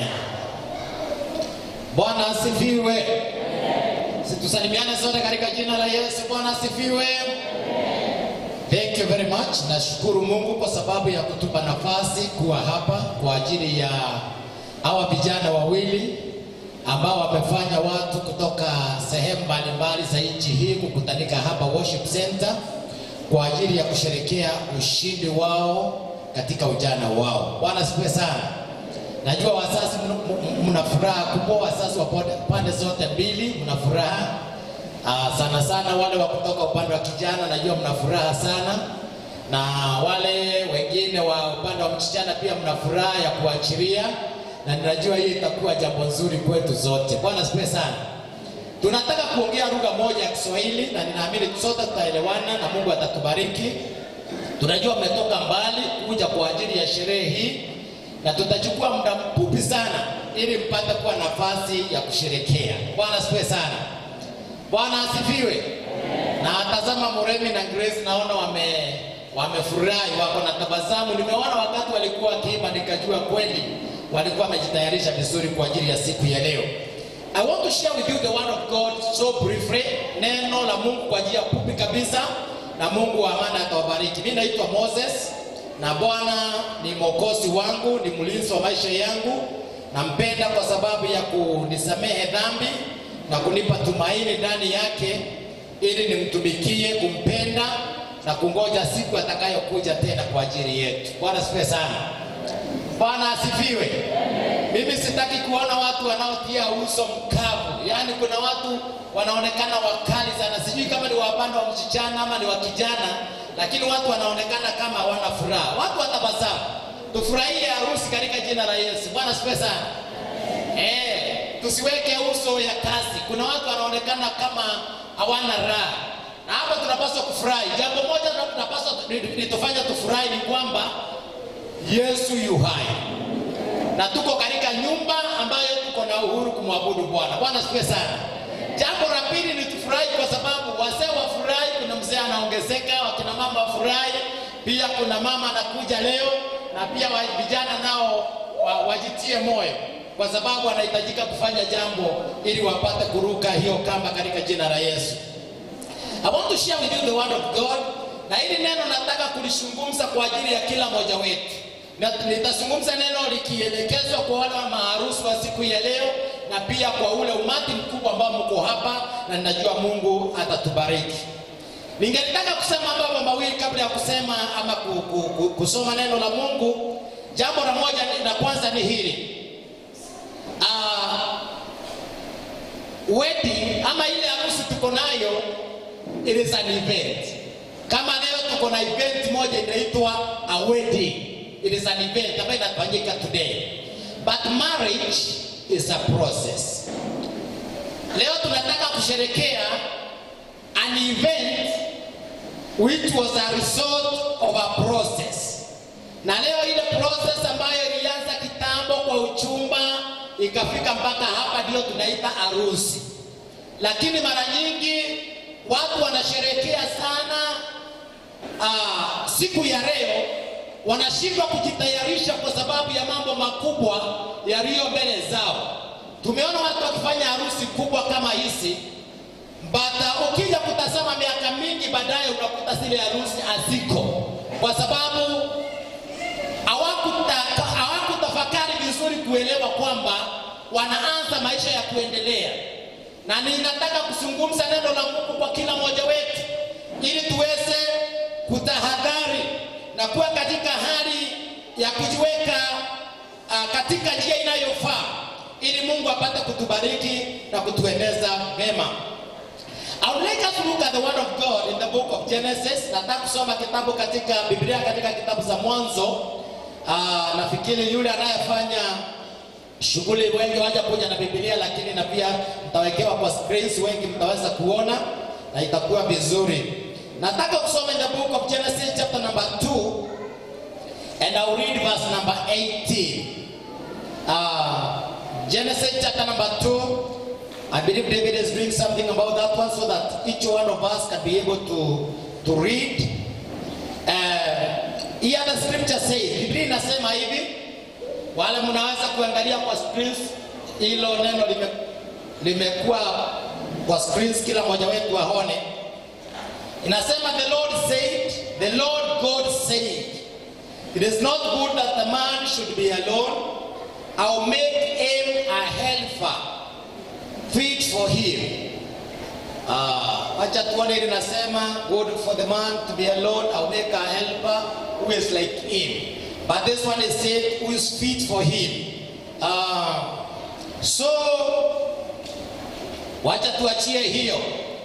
Bwana asifiwe. Situsalimiane sote katika jina la Yesu. Bwana asifiwe. Thank you very much. Nashukuru Mungu kwa sababu ya kutupa nafasi kuwa hapa kwa ajili ya hawa vijana wawili ambao wamefanya watu kutoka sehemu mbalimbali za nchi hii kukutanika hapa Worship Center kwa ajili ya kusherehekea ushindi wao katika ujana wao. Bwana asifiwe sana. Najua wazazi mna furaha kubwa, wazazi wa pande zote mbili mna furaha. Sana sana wale wa kutoka upande wa kijana najua mna furaha sana, na wale wengine wa upande wa msichana pia mna furaha ya kuachilia, na ninajua hii itakuwa jambo nzuri kwetu zote. Bwana asifiwe sana. Tunataka kuongea lugha moja ya Kiswahili na ninaamini sote tutaelewana na Mungu atatubariki. Tunajua mmetoka mbali kuja kwa ajili ya sherehe hii na tutachukua muda mfupi sana ili mpate kuwa nafasi ya kusherehekea. Bwana asifiwe sana. Bwana asifiwe. Na tazama Moremi na Grace naona wamefurahi, wako na tabasamu. Nimeona wakati walikuwa wakiimba nikajua kweli walikuwa wamejitayarisha vizuri kwa ajili ya siku ya leo. I want to share with you the word of God so briefly. Neno la Mungu kwa njia fupi kabisa, na Mungu wa amani atawabariki. Mimi naitwa Moses na Bwana ni mwokozi wangu, ni mlinzi wa maisha yangu. Nampenda kwa sababu ya kunisamehe dhambi na kunipa tumaini ndani yake ili nimtumikie, kumpenda na kungoja siku atakayokuja tena kwa ajili yetu. Bwana asifiwe sana. Bwana asifiwe. Mimi sitaki kuona watu wanaotia uso mkavu. Yaani kuna watu wanaonekana wakali sana. Sijui kama ni wa upande wa msichana ama ni wa kijana, lakini watu wanaonekana kama hawana furaha. Watu watabasamu. Tufurahie harusi katika jina la Yesu. Bwana asifiwe sana. Tusiweke uso ya kasi. Kuna watu wanaonekana kama hawana raha. Na hapa tunapaswa kufurahi. Jambo moja tunapaswa litufanya tufurahi ni kwamba Yesu yu hai. Na tuko katika nyumba ambayo tuko na uhuru kumwabudu Bwana. Bwana asifiwe sana. Jambo la pili ni tufurahi kwa sababu wazee wafurahi, kuna mzee anaongezeka, wakina mama wafurahi, pia kuna mama anakuja leo, na pia vijana nao wajitie moyo kwa sababu wanahitajika kufanya jambo ili wapate kuruka hiyo kamba katika jina la Yesu. I want to share with you the word of God, na hili neno nataka kulizungumza kwa ajili ya kila mmoja wetu. Nitazungumza neno likielekezwa kwa wale wa maharusi wa siku ya leo na pia kwa ule umati mkubwa ambao mko hapa, na ninajua Mungu atatubariki. Ningetaka kusema mambo mawili kabla ya kusema ama kusoma neno la Mungu. Jambo la moja na kwanza ni hili. Wedding ama ile harusi tuko nayo, it is an event. Kama leo tuko na event moja inaitwa a wedding. It is an event ambayo inafanyika today. But marriage is a process. Leo tunataka kusherekea an event which was a result of a process. Na leo ile process ambayo ilianza kitambo kwa uchumba ikafika mpaka hapa ndio tunaita harusi. Lakini mara nyingi watu wanasherekea sana siku ya leo, wanashindwa kujitayarisha kwa sababu ya mambo makubwa yaliyo mbele zao. Tumeona watu wakifanya harusi kubwa kama hizi, but ukija kutazama miaka mingi baadaye unakuta zile harusi haziko, kwa sababu hawakutafakari vizuri kuelewa kwamba wanaanza maisha ya kuendelea. Na ninataka kuzungumza neno la Mungu kwa kila mmoja wetu ili tuweze kutahadhari na kuwa katika hali ya kujiweka katika njia inayofaa ili Mungu apate kutubariki na kutueneza mema. I would like us to look at the word of God in the book of Genesis. Nataka kusoma kitabu katika Biblia katika kitabu za Mwanzo. Nafikiri yule anayefanya shughuli wengi waje kuja na Biblia, lakini na pia mtawekewa kwa screens, wengi mtaweza kuona na itakuwa vizuri. Nataka kusoma in the book of Genesis chapter number 2 and I'll read verse number 18. Genesis chapter number 2. I believe David is doing something about that one so that each one of us can be able to read. Here the scripture says, Biblia inasema hivi, wale mnaweza kuangalia kwa screens, hilo neno limekuwa kwa screens kila mmoja wetu aone. Inasema the Lord God said, it is not good that the man should be alone. I'll make him a helper fit for him. Acha tuone linasema good for the man to be alone. I'll make a helper who is like him. But this one is said who is fit for him. So wacha tuachie hiyo.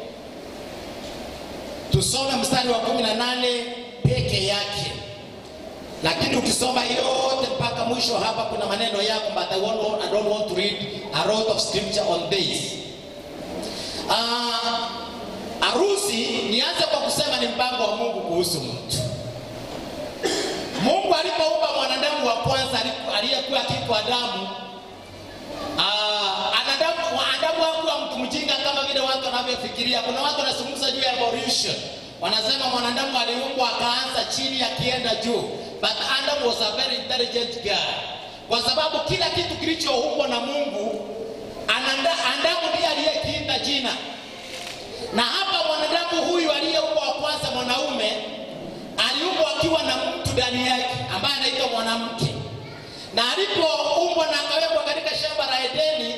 Tusome mstari wa 18 peke yake. Lakini ukisoma yote mpaka mwisho hapa kuna maneno yako, but I don't want to read a lot of scripture on this. Harusi, nianze kwa kusema ni mpango wa Mungu kuhusu mtu. Mungu alipoumba mwanadamu wa kwanza aliyekuwa akiitwa Adamu, Adamu hakuwa mtu mjinga kama vile watu wanavyofikiria. Kuna watu wanazungumza juu ya evolution. Wanasema mwanadamu aliumbwa akaanza chini akienda juu. But Adam was a very intelligent guy. Kwa sababu kila kitu kilichoumbwa na Mungu, Adamu ndiye aliyekiita jina. Na hapa mwanadamu huyu aliyeumbwa wa kwanza mwanaume, aliumbwa akiwa na mtu ndani yake ambaye anaitwa mwanamke. Na alipoumbwa na akawekwa katika shamba la Edeni,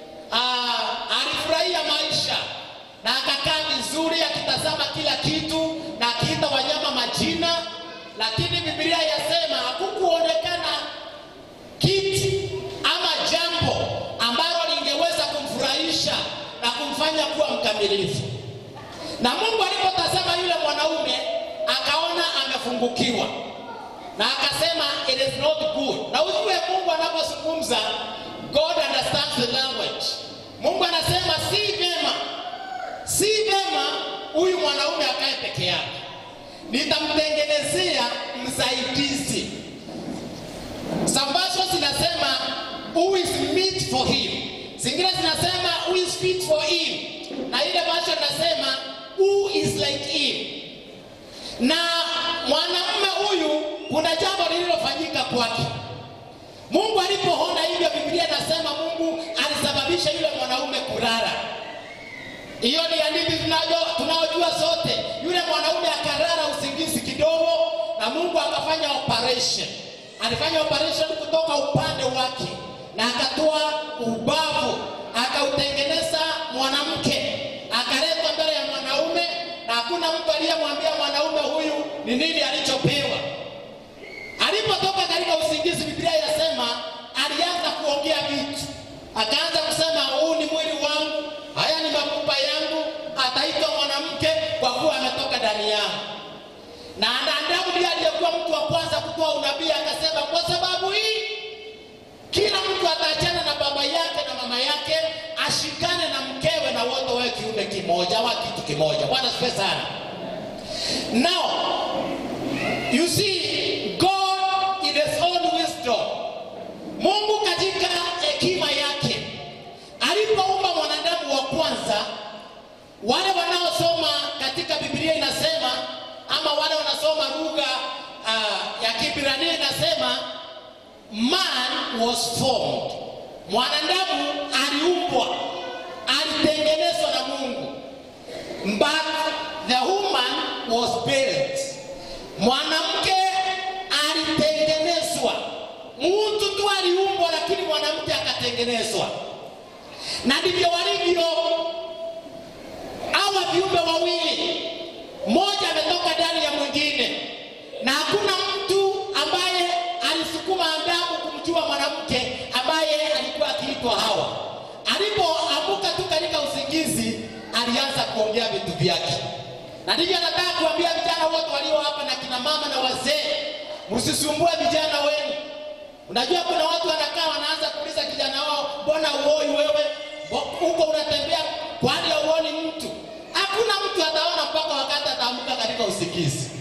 alifurahia maisha na akakaa vizuri akitazama kila kitu na akiita wanyama majina. Lakini Biblia yasema hakukuonekana kitu ama jambo ambalo lingeweza kumfurahisha na kumfanya kuwa mkamilifu. Na Mungu alipotazama yule mwanaume akaona amefungukiwa na akasema it is not good. Na ujue Mungu anapozungumza, God understands the language. Mungu anasema si vema huyu mwanaume akae peke yake. Nitamtengenezea msaidizi. Sambazo zinasema who is meet for him. Zingine zinasema who is fit for him. Na ile version nasema who is like him. Na mwanamume huyu kuna jambo lililofanyika kwake. Mungu alipoona hivyo, Biblia inasema Mungu alisababisha yule mwanaume kulala. Hiyo ni hadithi tunaojua sote. Yule mwanaume akarara usingizi kidogo na Mungu akafanya operation. Alifanya operation kutoka upande wake na akatoa ubavu, akautengeneza mwanamke, akaletwa mbele ya mwanaume na hakuna mtu aliyemwambia mwanaume huyu ni nini alichopewa. Alipotoka katika usingizi, Biblia inasema alianza kuongea vitu. Akaanza kusema huu ni mwili wangu, haya ni mafupa yangu, ataitwa mwanamke kwa kuwa ametoka ndani yangu. Na Adamu ndiye aliyekuwa mtu wa kwanza kutoa unabii, akasema kwa sababu hii kila mtu ataachana na baba yake na mama yake, ashikane na mkewe na wote wawe kiumbe kimoja, wa kitu kimoja. Bwana asifiwe sana. Now, you see, God in his own wisdom, Mungu katika hekima yake, alipoumba mwanadamu wa kwanza, wale wanaosoma katika Biblia inasema, ama wale wanasoma lugha ya Kiebrania inasema, man was formed. Mwanadamu aliumbwa, alitengenezwa na Mungu. But the woman was built. Mwanamke alitengenezwa. Mtu tu aliumbwa, lakini mwanamke akatengenezwa. Na ndivyo walivyo hawa viumbe wawili. Mmoja ametoka ndani ya mwingine. Na hakuna mtu ambaye alisukuma Adamu kumjua mwanamke ambaye alikuwa akiitwa Hawa. Alipoamka tu katika usingizi, alianza kuongea vitu vyake. Na ndivyo nataka kuambia vijana wote walio hapa na kina mama na wazee, msisumbue vijana wenu. Unajua kuna watu wanakaa wanaanza kuuliza kijana wao, mbona uoi wewe? Huko unatembea kwani uoni mtu? Hakuna mtu ataona mpaka wakati ataamka katika usingizi.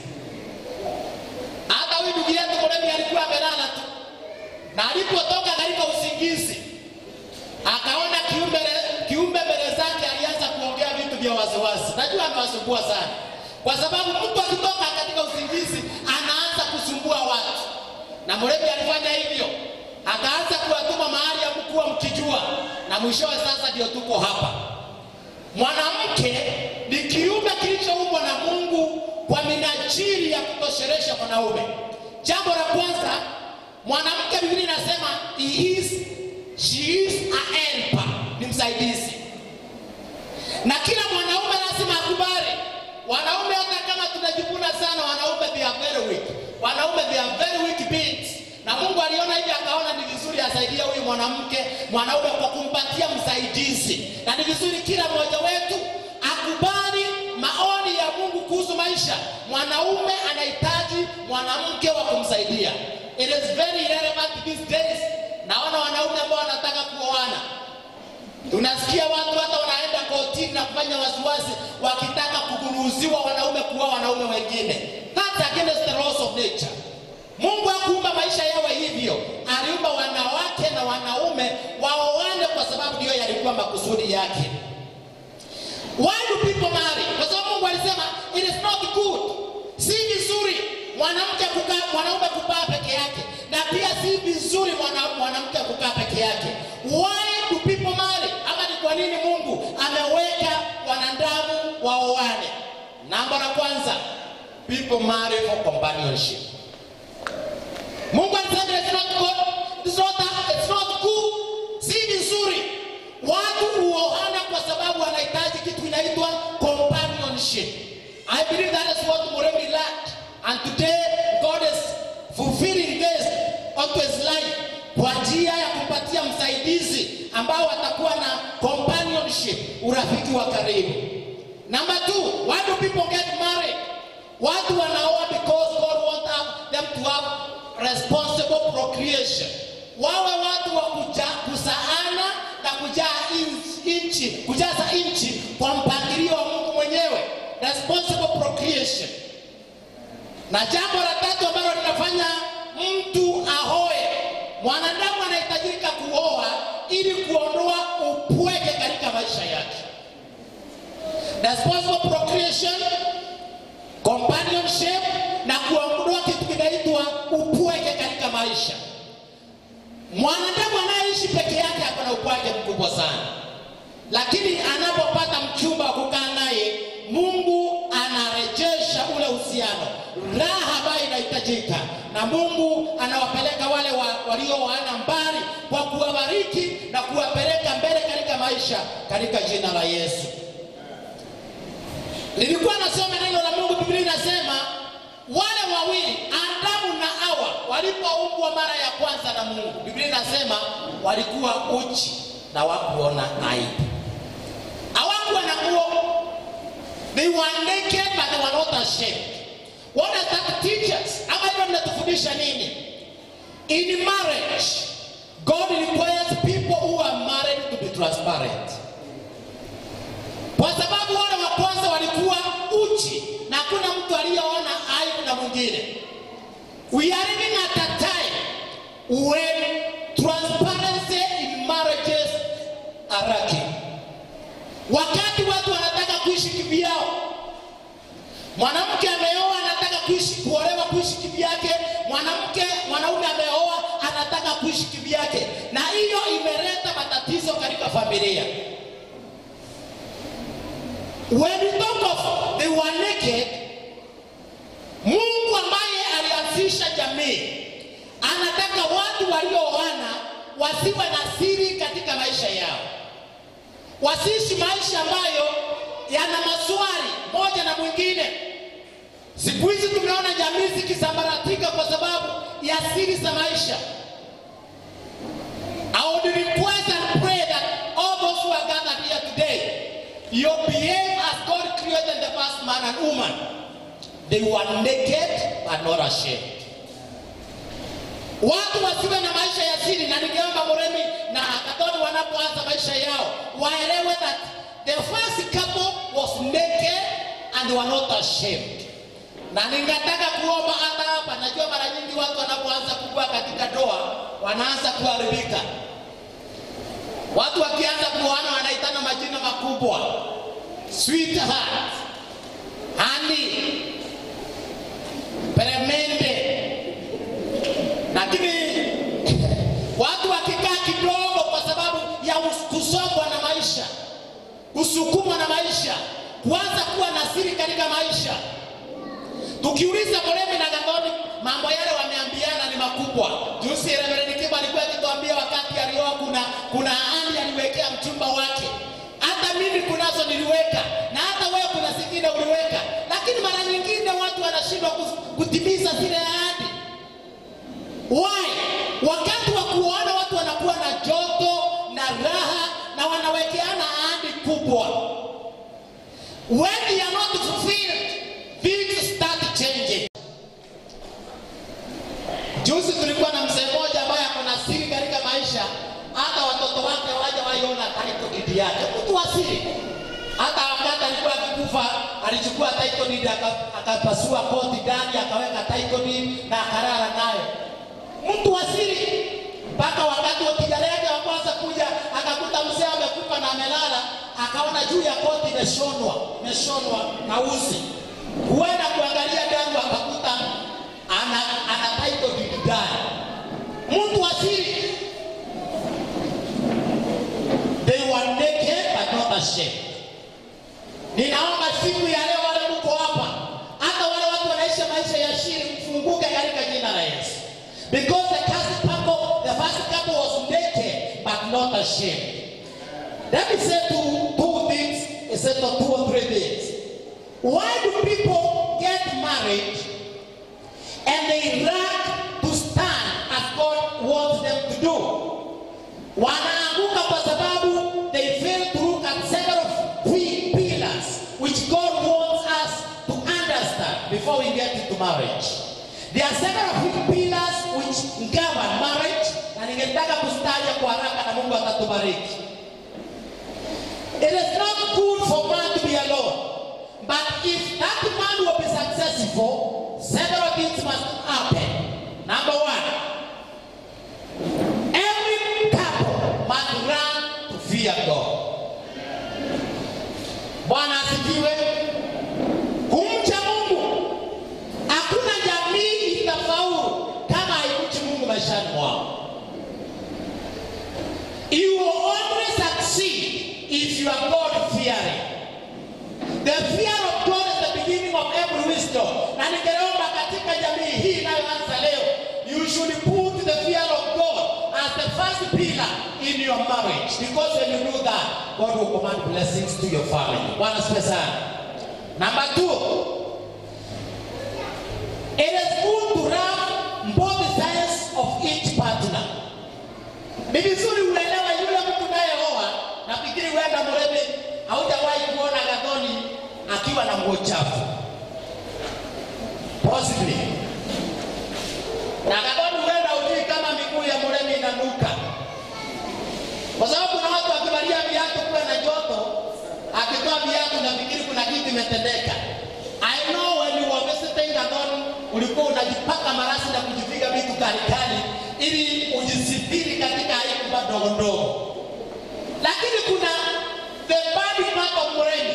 Hata huyu ndugu yetu Moremi alikuwa amelala tu. Na alipotoka katika usingizi, akaona kiumbe mbele zake, alianza kuongea vitu vya waziwazi. Najua amewasumbua sana. Kwa sababu mtu akitoka katika usingizi anaanza kusumbua watu. Na Moremi alifanya hivyo. Akaanza kuwatuma mahali ya mkuu mkijua. Na mwishowe sasa ndio tuko hapa. Mwanamke ni kiumbe kilichoumbwa na Mungu kwa minajili ya kutoshelesha mwanaume. Jambo la kwanza, mwanamke Biblia inasema she is a helper, ni msaidizi. Na kila mwanaume lazima akubali. Wanaume hata kama tunajivuna sana, wanaume they are very weak. Wanaume they are very weak beings. Na Mungu aliona hivi akaona ni vizuri asaidie huyu mwanaume kwa kumpatia msaidizi. Na ni vizuri kila mmoja wetu akubali maoni ya Mungu kuhusu maisha. Mwanaume anahitaji mwanamke wa kumsaidia. It is very relevant these days. Naona wanaume ambao wanataka kuoana. Tunasikia watu hata wanaenda kotini na kufanya wasiwasi wakitaka kuguruziwa wanaume kuoa wanaume wengine. That's against the laws of nature. Mungu hakuumba maisha yawe hivyo. Aliumba wanawake na wanaume waoane kwa sababu ndio yalikuwa makusudi yake. Why do people marry? Kwa sababu Mungu alisema it is not good. Si vizuri mwanaume kukaa peke yake. Na pia si vizuri mwanamke kukaa peke yake. Why do people marry? Ama ni kwa nini Mungu ameweka wanadamu waoane? Namba la kwanza, people marry for companionship. Mungu alisema it's not good. It's not good. Si vizuri watu huoana kwa sababu wanahitaji kitu inaitwa companionship. I believe that is what Moremi lacked. And today God is fulfilling this unto his life kwa njia ya kupatia msaidizi ambao watakuwa na companionship, urafiki wa karibu. Number 2, why do people get married? Watu wanaoa because God wants them to have responsible procreation. Wawe watu wa kuzaana na kujaza inchi kwa mpangilio wa Mungu mwenyewe. Responsible procreation. Na jambo la tatu ambalo linafanya mtu ahoe, mwanadamu anahitajika kuoa ili kuondoa upweke katika maisha yake. Responsible procreation, companionship, na kuondoa kitu kinaitwa upweke katika maisha. Mwanadamu anayeishi peke yake akona upweke mkubwa sana. Lakini anapopata mchumba wa kukaa naye, Mungu anarejesha ule uhusiano. Raha ambayo inahitajika. Na Mungu anawapeleka wale walioana mbali kwa kuwabariki na kuwapeleka mbele katika maisha katika jina la Yesu. Nilikuwa nasoma neno la Mungu, Biblia inasema wale wawili Adamu na Hawa walipoumbwa mara ya kwanza na Mungu, Biblia inasema walikuwa uchi na hawakuona aibu. Hawakuwa na nguo. They were naked but they were not ashamed. What does that teach us? Ama hilo linatufundisha nini? In marriage, God requires people who are married to be transparent. Kwa sababu wale wa kwanza walikuwa uchi na hakuna mtu aliyeona aibu na mwingine. We are living at a time when transparency in marriages are lacking. Wakati watu wanataka kuishi kivyao, mwanamke ameoa anataka kuolewa kuishi kivyake, mwanaume ameoa anataka kuishi kivyake, na hiyo imeleta matatizo katika familia. When we talk of they were naked, Mungu ambaye alianzisha jamii anataka watu walioana wasiwe na siri katika maisha yao. Wasiishi maisha ambayo yana maswali moja na mwingine. Siku hizi tumeona jamii zikisambaratika kwa sababu ya siri za maisha. I would request and pray that all those who are gathered here today, you behave as God created the first man and woman. They were naked but not ashamed. Watu wasiwe na maisha ya siri, na ningeomba Muremi na Gathoni wanapoanza maisha yao waelewe that the first couple was naked and they were not ashamed. Na ningetaka kuomba hata hapa, najua mara nyingi watu wanapoanza kukua katika ndoa wanaanza kuharibika. Watu wakianza kuoana wanaitana majina makubwa. Sweetheart, honey, peremende. Lakini watu wakikaa kidogo kwa sababu ya kusombwa na maisha, kusukumwa na maisha, kuanza kuwa na siri katika maisha. Tukiuliza Muremi na Gathoni, mambo yale wameambiana ni makubwa. Juzi Reverend Kiba alikuwa akituambia wakati alioa kuna ahadi aliwekea mchumba wake. Hata mimi kunazo niliweka, na hata wewe kuna zingine uliweka. Lakini mara nyingine watu wanashindwa kutimiza zile ahadi. Why? Wakati wa kuona watu wanakuwa na joto na raha na wanawekeana ahadi kubwa. When they are not fulfilled, things start changing. Juzi tulikuwa na mzee mmoja ambaye akona siri katika maisha, hata watoto wake waiona title deed yake. Mtu wa siri. Hata wakati alikuwa akikufa, alichukua title deed akapasua koti ndani, akaweka title deed na akarara nayo. Mtu wa siri. Mpaka wakati wa kijana yake wa kwanza kuja, akakuta mzee amekufa na amelala, akaona juu ya koti imeshonwa na uzi. Huenda kuangalia ndani akakuta ana title deed ndani. Mtu wa siri. They were naked but not ashamed. Ninaomba siku ya leo wale mko hapa, hata wale watu wanaishi maisha ya siri, mfunguke katika jina la Yesu. Because the first couple was naked but not ashamed. Let me say two things, instead of 2 or 3 things. Why do people get married and they lack to stand as God wants them to do? Wanaanguka kwa sababu they fail to look at several pillars which God wants us to understand before we get into marriage. There are several pillars which govern marriage, na ningetaka kustaja kwa haraka na Mungu atatubariki. It is not good for man to be alone, but if that man will be successful, several things must happen. Number 1, every couple must learn to fear God. Bwana asifiwe. Kumcha Mungu. Hakuna jamii itafaulu kama haimchi Mungu maishani mwao. You will only succeed if you are God fearing. The fear of God is the beginning of every wisdom. Na ningeomba katika jamii hii inayoanza leo, you should put the fear of God as the first pillar in your marriage. Because when you do that, God will command blessings to your family. Bwana asifiwe sana. Number 2, it is good to have both sides of each partner. Ni vizuri uelewa yule mtu unayeoa, na fikiri wewe Muremi haujawahi kuona Gathoni akiwa na nguo chafu. Possibly. Na Gathoni wewe hujui kama miguu ya Muremi inanuka. kitu imetendeka. I know when you were visiting Gathoni ulikuwa unajipaka marasi na kujipiga vitu kali ili ujisitiri katika aibu ndogo ndogo. Lakini kuna the body part of Muremi.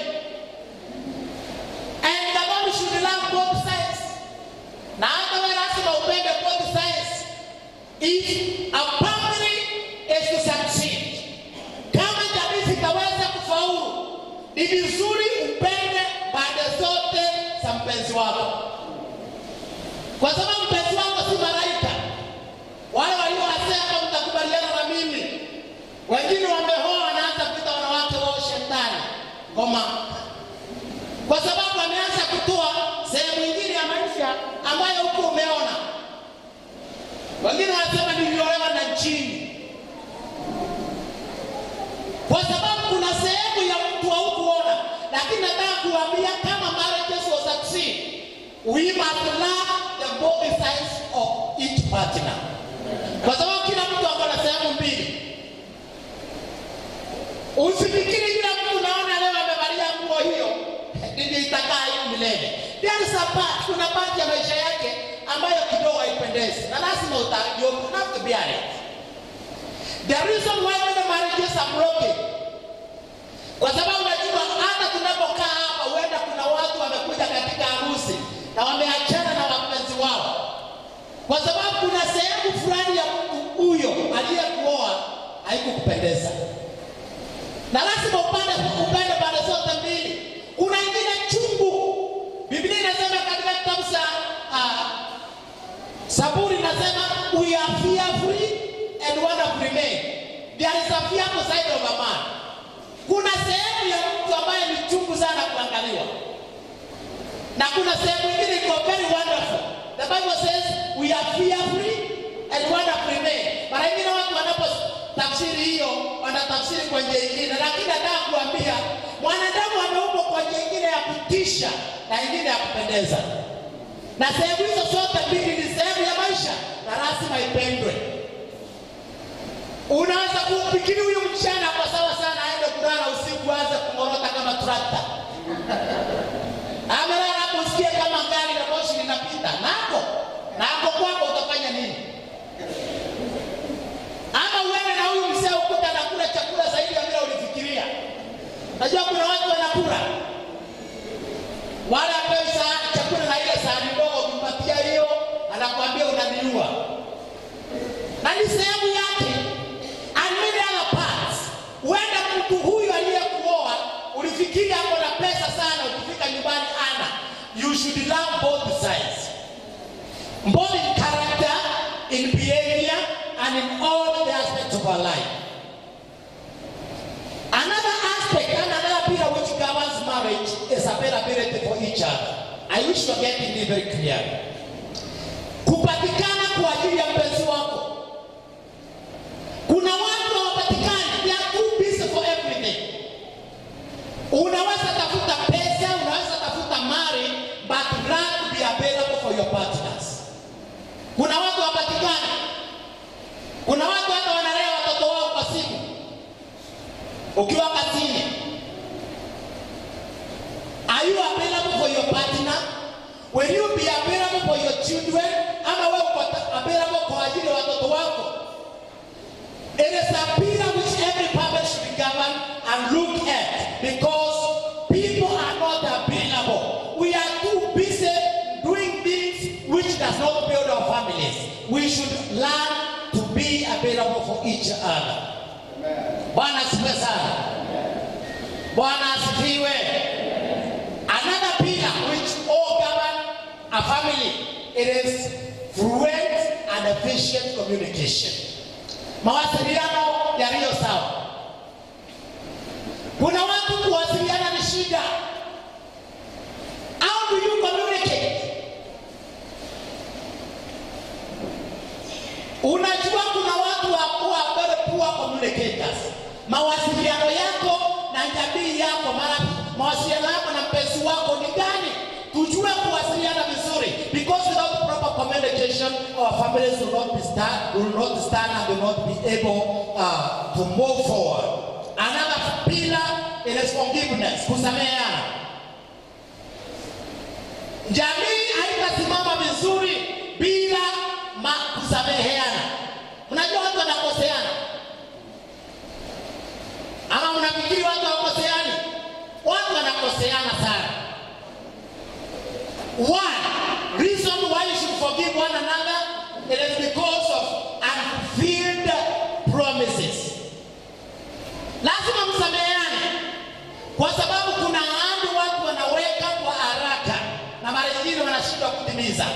And Gathoni should love both sides. Na hata wewe lazima upende both sides. If a family is to succeed, kama jamii zitaweza kufaulu, ni vizuri upende pande zote za mpenzi wako. Kwa sababu mpenzi wako si malaika. Wale waliowasema mtakubaliana na mimi. Wengine wameoa wanaanza kuita wanawake wao shetani. Koma. Kwa sababu wameanza kutoa sehemu nyingine ya maisha ambayo huko umeona. Wengine wanasema niliolewa na nchini. Kwa sababu kuna sehemu ya mtu haukuona, lakini nataka kuambia kama marriages will succeed, we must love the both sides of each partner. Kwa sababu kila mtu ako na sehemu mbili. Usifikiri kila mtu naona leo amevalia nguo hiyo ndio itakaa hivi milele. There is a part, kuna part ya maisha yake ambayo kidogo haipendezi. Na lazima utajua, you have to be honest. The reason why many marriages are broken, kwa sababu unajua hata tunapokaa hapa huenda kuna watu wamekuja katika harusi na wameachana na wapenzi wao. Kwa sababu kuna sehemu fulani ya mtu huyo aliyekuoa haikukupendeza. Na lazima upende pande zote mbili. Kuna ingine chungu. Biblia inasema katika kitabu cha Zaburi inasema we are fearfully and wonderfully made. There is a fearful side of a man. Kuna sehemu ya mtu ambaye ni chungu sana kuangaliwa. Na kuna sehemu nyingine iko very wonderful. The Bible says we are fearfully and wonderfully made. Mara nyingine watu wanapotafsiri hiyo wanatafsiri kwa njia nyingine, lakini nataka kuambia mwanadamu ameumbwa kwa njia nyingine ya kutisha na nyingine ya kupendeza. Na sehemu hizo zote mbili ni sehemu ya maisha na lazima ipendwe. Unaweza kufikiri huyu mchana kwa sawa sana aende kulala usiku aanze kungorota kama trakta. Amelala hapo usikie kama gari la moshi linapita. Nako kwako utafanya nini? Ama uende na huyu mzee ukuta anakula chakula zaidi ya vile ulifikiria. Najua kuna watu wanakula. Wala pesa chakula na ile sahani ndogo kumpatia hiyo anakuambia unaniua. Na ni sehemu yake. And many other parts. Wenda mtu huyu aliyekuoa ulifikiri hapo na pesa sana, ukifika nyumbani ana. You should love both sides. Both in character, in behavior, and in all the aspects of our life. Another aspect and another pillar which governs marriage is availability for each other. I wish you are getting this very clear. Kupatikana kwa ajili ya mpenzi wako. Kuna watu hawapatikani, they are too busy for everything. Unaweza tafuta pesa, unaweza tafuta mali, but learn to be available for your partners. Kuna watu hawapatikani. Kuna watu hata wanalea watoto wao kwa simu. Ukiwa kazini, are you available for your partner? Will you be available for your children? Ama wewe uko available kwa ajili ya watoto wako? It is a pillar which every family should be governed and look at, because people are not available. We are too busy doing things which does not build our families. We should learn to be available for each other. Bwana asifiwe sana. Bwana asifiwe. Another pillar which all govern a family, it is fluent and efficient communication. Mawasiliano yaliyo sawa. Kuna watu kuwasiliana ni shida. How do you communicate? Unajua kuna watu wakuwa very poor communicators. Mawasiliano yako na jamii yako, mawasiliano yako na mpenzi wako ni gani? Tujue kuwasiliana vizuri, because without proper communication our families will not stand and will not be able to move forward. Another pillar is forgiveness, kusameheana. Jamii haitasimama vizuri bila kusameheana. Unajua watu wanakoseana. Ama unafikiri watu hawakoseani? Watu wanakoseana sana. One reason why you should forgive one another, it is because of unfulfilled promises. Lazima msameheane kwa sababu kuna ahadi watu wanaweka kwa haraka na mara nyingine wanashindwa kutimiza.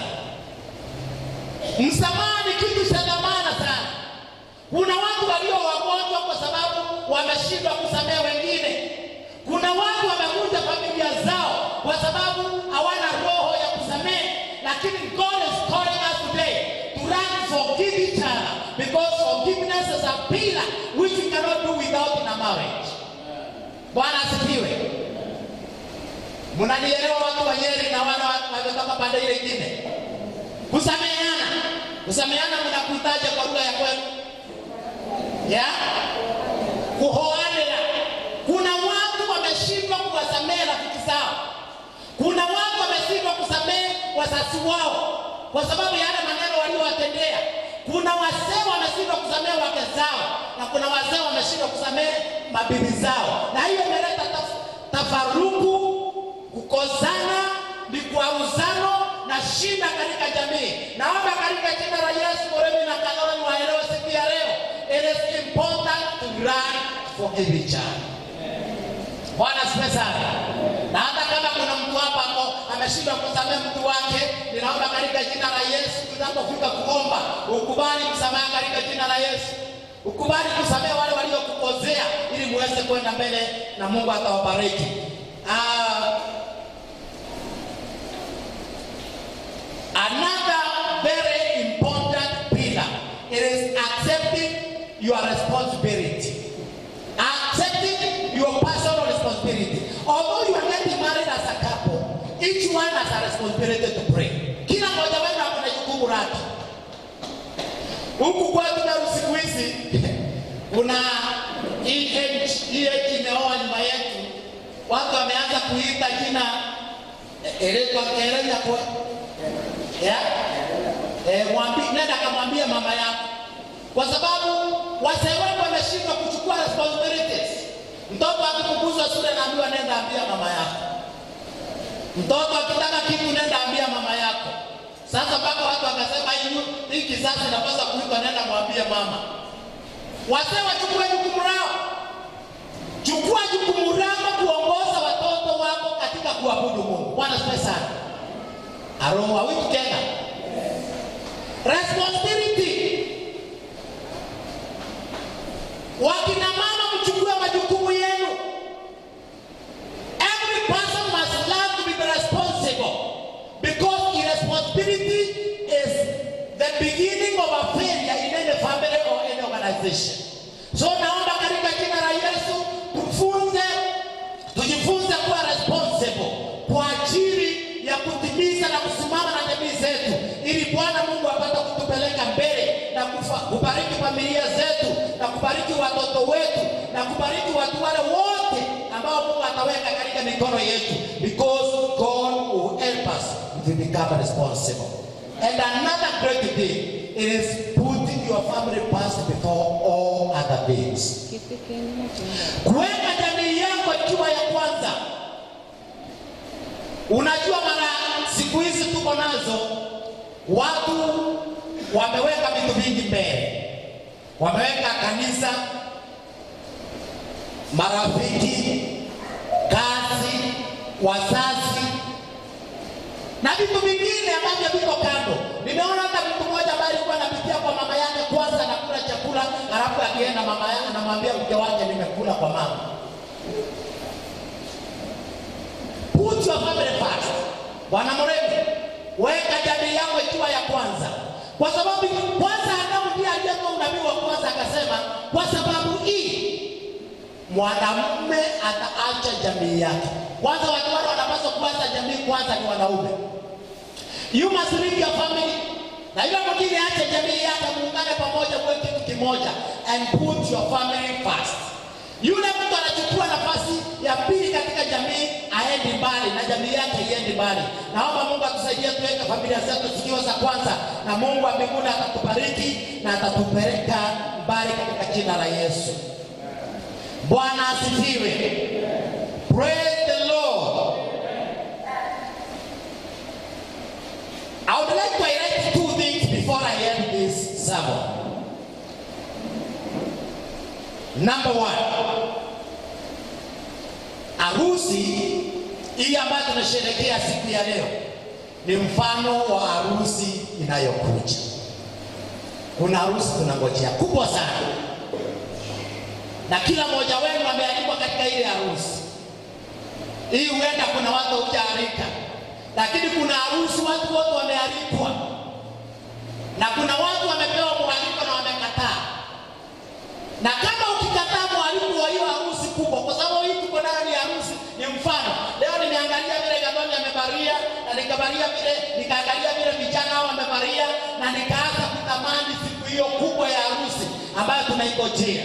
Msamaha ni kitu cha dhamana sana. Kuna watu walio wagonjwa kwa sababu wameshindwa kusamehe wengine. Kuna watu wamevunja familia zao kwa sababu hawana roho ya kusamehe. Lakini God is calling us today to learn to forgive each other, because forgiveness is a pillar which we cannot do without in a marriage. Bwana asifiwe. Mnanielewa watu wa Nyeri na wana wametoka pande ile nyingine? Kusameheana. Kusameheana mnakuitaje kwa lugha ya kwenu? Kuhoana. Kuna watu wameshindwa kuwasamehe rafiki zao. Kuna watu wameshindwa kusamehe wazazi wao kwa sababu ya yale maneno waliowatendea. Kuna wazee wameshindwa kusamehe wake zao, na kuna wazee wameshindwa kusamehe mabibi zao. Na hiyo imeleta tafaruku, kukozana, mikwaruzano na shida katika jamii. Naomba katika jina la Yesu Moremi na Kalorani waelewe siku ya leo, it is important to learn to forgive each other. Bwana asifiwe sana. Na hata kama kuna mtu hapa ambao ameshindwa kusamehe mtu wake, ninaomba katika jina la Yesu tunapofika kuomba, ukubali msamaha katika jina la Yesu. Ukubali kusamehe wale waliokukosea ili muweze kwenda mbele na Mungu atawabariki. Another very important pillar, it is accepting your responsibility. Accepting your personal responsibility. Although you are getting married as a couple, each one has a responsibility to pray. Kila mmoja wenu ana jukumu lake. Huku kwetu na siku hizi kuna imeoa nyumba yetu. Watu wameanza kuita jina Eleza kwa nenda kamwambia mama yako, kwa sababu wazee wetu wameshindwa kuchukua responsibilities. Mtoto akifukuzwa shule naambiwa nenda ambia mama yako. Mtoto akitaka kitu nenda ambia mama yako. Sasa mpaka watu wakasema hii kizazi inapaswa kuitwa nenda mwambie mama. Wazee wachukue jukumu lao. Chukua jukumu lako kuongoza watoto wako katika kuabudu Mungu. Bwana asifiwe sana. Are we together? Responsibility. Wakina mama mchukue majukumu yenu. Every person must learn to be responsible, because irresponsibility is the beginning of a failure in any family or any organization. So naomba katika jina la Yesu tujifunze kuwa responsible kwa ajili ya kutimiza na kusimama na jamii zetu, ili Bwana Mungu apate kutupeleka mbele na kubariki familia zetu na kubariki watoto wetu na kubariki watu wale wote ambao Mungu ataweka katika mikono yetu, because God will help us to become responsible. And another great thing is putting your family first before all other things. Kuweka jamii yako ikiwa ya kwanza. Unajua mara siku hizi tuko nazo, watu wameweka vitu vingi mbele. Wameweka kanisa, marafiki, kazi, wazazi na vitu vingine ambavyo viko kando. Nimeona hata mtu mmoja ambaye alikuwa anapitia kwa mama yake kwanza anakula chakula, halafu akienda mama yake anamwambia mke wake nimekula kwa mama. Put your family first. Bwana Moremi, weka jamii yako ikiwa ya kwanza. Kwa sababu kwanza Adamu ndiye aliyetoa unabii wa kwanza akasema, kwa sababu hii mwanamume ataacha jamii yake. Kwanza watu wale wanapaswa kuanza jamii kwanza ni wanaume. You must leave your family. Na yule mwingine aache jamii yake, muungane pamoja kwa kitu kimoja and put your family first. Yule mtu anachukua nafasi ya pili katika jamii aendi mbali na jamii yake iendi mbali. Naomba Mungu atusaidie tuweke familia zetu zikiwa za kwanza, na Mungu wa mbinguni atatubariki na atatupeleka mbali katika jina la Yesu. Bwana asifiwe. Praise the Lord. I would like to highlight two things before I end this sermon. Number one, harusi hii ambayo tunasherehekea siku ya leo ni mfano wa harusi inayokuja. Kuna harusi tunangojea kubwa sana, na kila mmoja wenu amealikwa katika ile harusi. Hii huenda kuna watu hujaalika, lakini kuna harusi watu wote wamealikwa, na kuna watu wamepewa mwaliko na wamekataa. Na kama ukikataa mwaliko wa hiyo harusi kubwa, kwa sababu hii tuko nayo ni harusi, ni mfano. Leo nimeangalia vile Gathoni amebaria, na nikaangalia vile vijana hao wamebaria, na nikaanza kutamani siku hiyo kubwa ya harusi ambayo tunaingojea.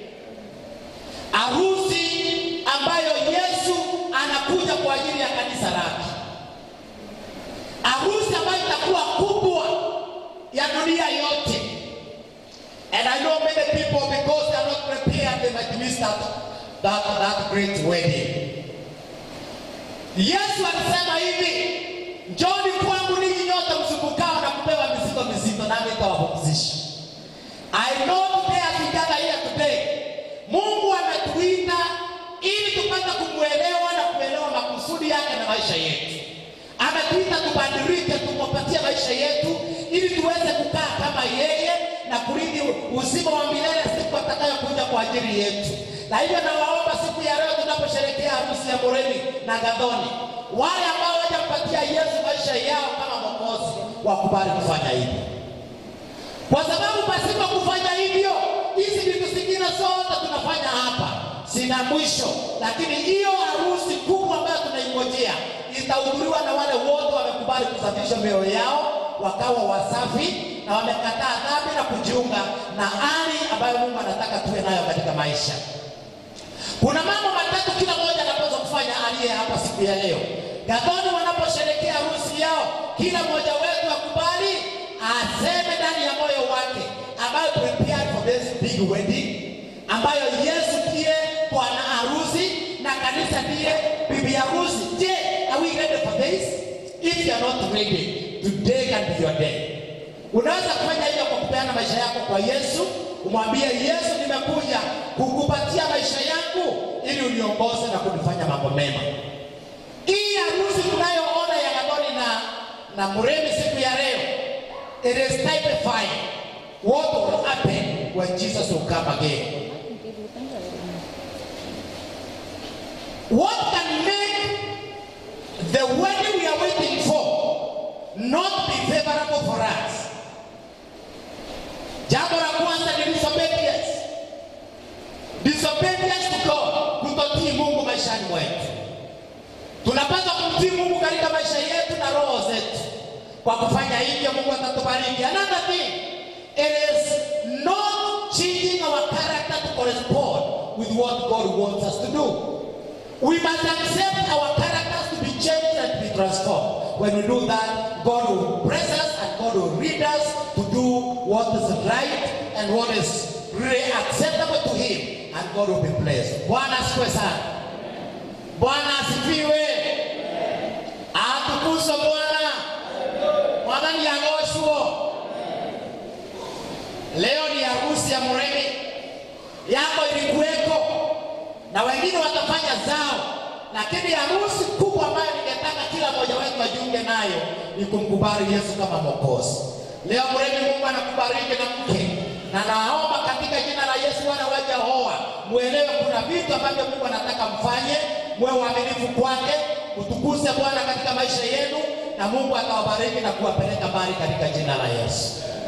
Harusi ambayo Yesu anakuja kwa ajili ya kanisa lake. Harusi ambayo itakuwa kubwa ya dunia yote. And I know many people, because they are not prepared, they might miss that great wedding. Yesu alisema hivi, njoni kwangu ninyi nyote msumbukao na kupewa mizigo mizito, nami nitawapumzisha. I know today as we gather here today, Mungu ametuita ili tupate kumuelewa na kuelewa makusudi yake na maisha yetu. Ametuita tubadilike, tumpatie maisha yetu ili tuweze kukaa kama yeye na kurithi uzima wa milele siku atakayokuja kwa ajili yetu. Na hivyo nawaomba siku ya leo tunaposherehekea harusi ya Muremi na Gathoni, wale ambao hawajampatia Yesu maisha yao kama Mwokozi, wakubali kufanya hivyo. Kwa sababu pasipo kufanya hivyo, hizi vitu zingine zote tunafanya hapa sina mwisho. Lakini hiyo harusi kubwa ambayo tunaingojea itahudhuriwa na wale wote wamekubali kusafisha mioyo yao, wakawa wasafi na wamekataa dhambi na kujiunga na hali ambayo Mungu anataka tuwe nayo katika maisha. Kuna mambo matatu kila mmoja anapaswa kufanya aliye hapa siku ya leo. Gathoni wanaposherehekea harusi yao, kila mmoja wetu akubali aseme ndani ya moyo wake, ambayo prepared for this big wedding, ambayo Yesu ndiye bwana harusi na kanisa ndiye bibi harusi. Je, are we ready for this? If you are not ready, today can be your day. Unaweza kufanya hivyo kwa kupeana maisha yako kwa Yesu, umwambie Yesu, nimekuja kukupatia maisha yangu ili uniongoze na kunifanya mambo mema. Hii harusi tunayoona ya Gathoni na Muremi siku ya leo, it is typifying what will happen when Jesus will come again. What can make the wedding we are waiting for not be favorable for us? Jambo la kwanza ni disobedience. Disobedience to God, kutotii Mungu maishani mwetu. Tunapaswa kumtii Mungu katika maisha yetu na roho zetu. Kwa kufanya hivyo Mungu atatubariki. Another thing, it is not changing our character to correspond with what God wants us to do. We must accept our characters to be changed and to be transformed. When we do that, God will bless us and God will lead us to do what is right and what is really acceptable to Him, and God will be blessed. Bwana asifiwe sana. Bwana asifiwe. Atukuzwe Bwana. Mwadhani ya Goshuo. Leo ni harusi ya Muremi. Yako ilikuweko na wengine watafanya zao, lakini harusi kubwa ambayo ningetaka kila mmoja wetu ajiunge nayo ni kumkubali Yesu kama Mwokozi. Leo Muremi, Mungu anakubariki na mke, na naomba katika jina la Yesu wana waja hoa muelewe kuna vitu ambavyo Mungu anataka mfanye, mwe waaminifu kwake, utukuze Bwana katika maisha yenu, na Mungu atawabariki na kuwapeleka mbali katika jina la Yesu.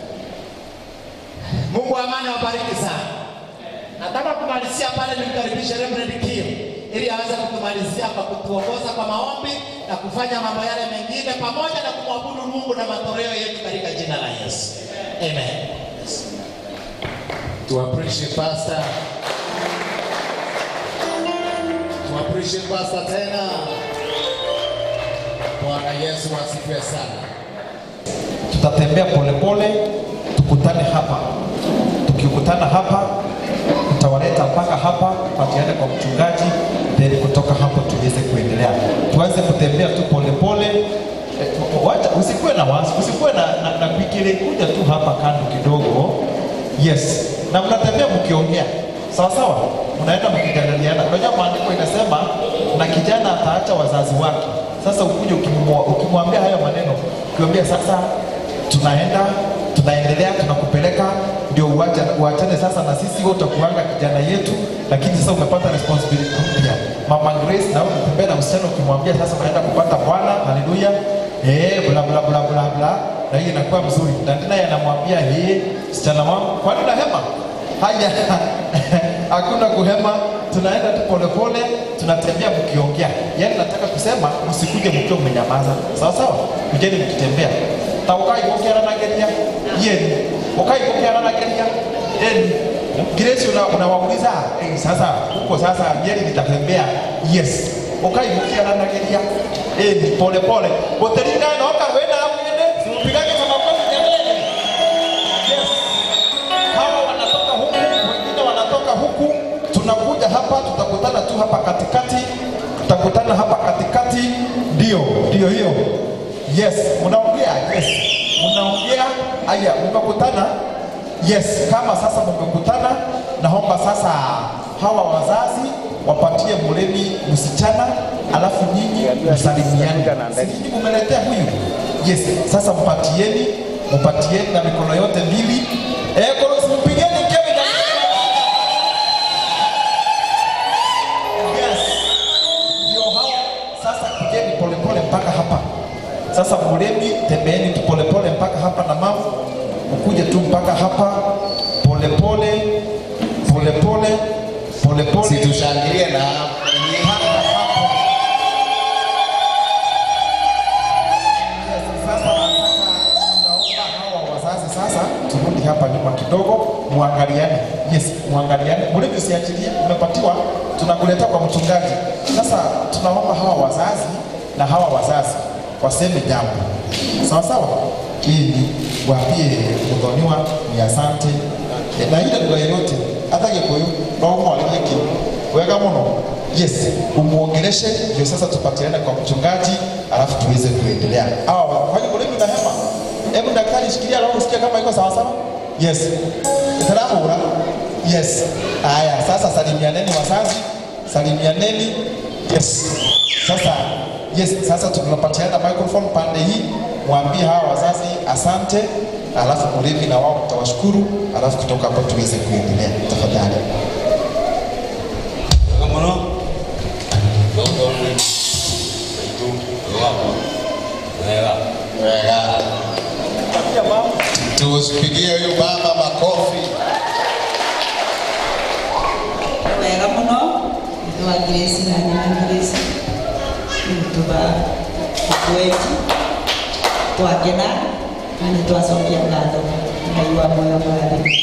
Mungu amani awabariki sana. Nataka kumalizia pale nimkaribishe Reverend Kim ili aweze kutumalizia kwa kutuongoza kwa maombi na kufanya mambo yale mengine pamoja na kumwabudu Mungu na matoleo yetu katika jina la Yesu. Amen. Yes. To appreciate Pastor. To appreciate Pastor tena. Bwana Yesu asifiwe sana. Tutatembea polepole, tukutane hapa. Tukikutana hapa, tutawaleta mpaka hapa, patiane kwa mchungaji, then kutoka hapo tuweze kuendelea. Tuanze kutembea tu polepole. Wacha usikuwe na wasi, usikuwe na pikile, kuja tu hapa kando kidogo. Yes. Na mnatembea mkiongea. Sawa sawa? Unaenda mkijadiliana. Unajua maandiko inasema na kijana ataacha wazazi wake. Sasa ukuje ukimwambia hayo maneno, ukimwambia sasa tunaendelea, tunakupeleka ndio uachane sasa na sisi wote utakuanga kijana yetu, lakini sasa umepata responsibility mpya. Mama Grace na wewe unatembea na msichana ukimwambia sasa unaenda kupata Bwana, haleluya. Bla bla bla bla bla. Na hiyo inakuwa mzuri. Na tena yanamwambia msichana wangu, kwani unahema? Haya. Hakuna kuhema, tunaenda tu polepole, tunatembea mkiongea. Yaani nataka kusema msikuje mkiwa mmenyamaza. Sawa sawa? Kujeni mkitembea. Taukai bokiana na geria. Yeni. Ukai bokiana na geria. Grace unawauliza, sasa huko sasa yeni nitatembea. Yes. Ukai bokiana na geria. Polepole. Botelina naoka wenda hapo yende. Simpigane kama kwa jamani. Yes. Hawa wanatoka huku, wengine wanatoka huku. Tunakuja hapa, tutakutana tu hapa katikati. Tutakutana hapa katikati. Ndio hiyo. Yes, unaongea. Yes. Unaongea. Aya, mmekutana. Yes, kama sasa mmekutana, naomba sasa hawa wazazi wapatie Muremi msichana, alafu nyinyi msalimiane. Sisi mmeletea huyu. Yes, sasa mpatieni na mikono yote mbili. Kono simpigeni Kevin. Yes. Ndio hawa sasa kujeni polepole mpaka hapa. Sasa Muremi, tembeeni tu polepole mpaka hapa na mama. Ukuje tu mpaka hapa polepole. Situshangilie na sasa turudi hapa nyuma kidogo, muangaliane. Yes, muangaliane. Muremi usiachilie, umepatiwa, tunakuleta kwa mchungaji. Sasa tunaomba hawa wazazi waseme jambo. Sawa sawa? Ili waambie mdhoniwa ni asante. Na ile lugha yote hata Gikuyu roho mwalimu weka mono. Yes, umuongeleshe ndio sasa tupatiane kwa mchungaji, alafu tuweze kuendelea. Kwa hiyo Muremi na hema. Hebu daktari shikilia roho usikie kama iko sawa sawa? Yes. Taramu. Yes. Haya, sasa salimianeni wazazi. Salimianeni. Yes. Sasa tunapatiana microphone pande hii. Mwambie hawa wazazi asante, alafu Muremi na wao tutawashukuru, alafu kutoka hapo tuweze kuendelea. Tafadhali. Tusipigie huyu baba makofi. Wega muno, wa Grace na Grace. Tuba kwetu. Twagena na twacokia ngatho Ngai wa moyo mwega.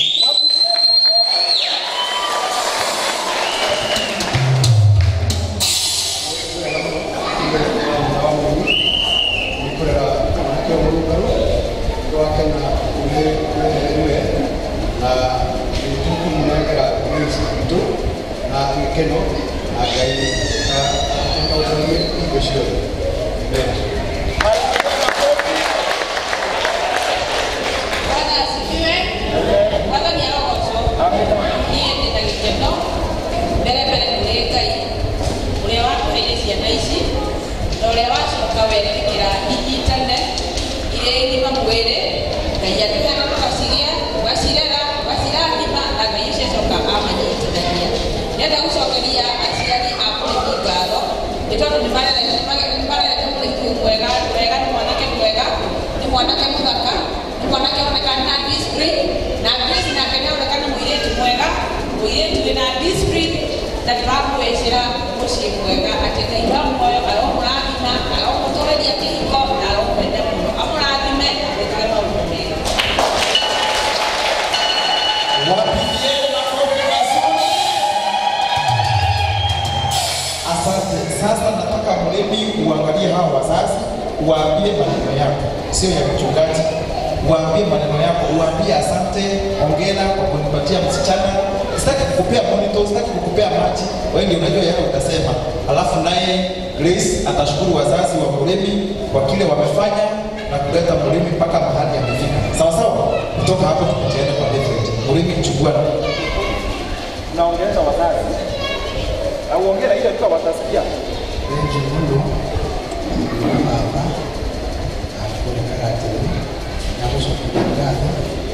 Sasa nataka Muremi uangalie hawa wazazi waambie maneno yako, sio ya mchungaji. Waambie maneno yako, waambie asante, hongera kwa kunipatia msichana. Sitaki kukupea monitor, sitaki kukupea maji. Wewe ndio unajua yale utasema. Alafu naye Grace atashukuru wazazi wa Muremi kwa kile wamefanya na kuleta Muremi mpaka mahali amefika. Sawa sawa? Kutoka hapo tukutiane kwa David. Muremi chukua. Naongeza wazazi. Au ongea ile tu watasikia. Thank you Mungu. Baba. Akule karate. Na mwisho kuungana.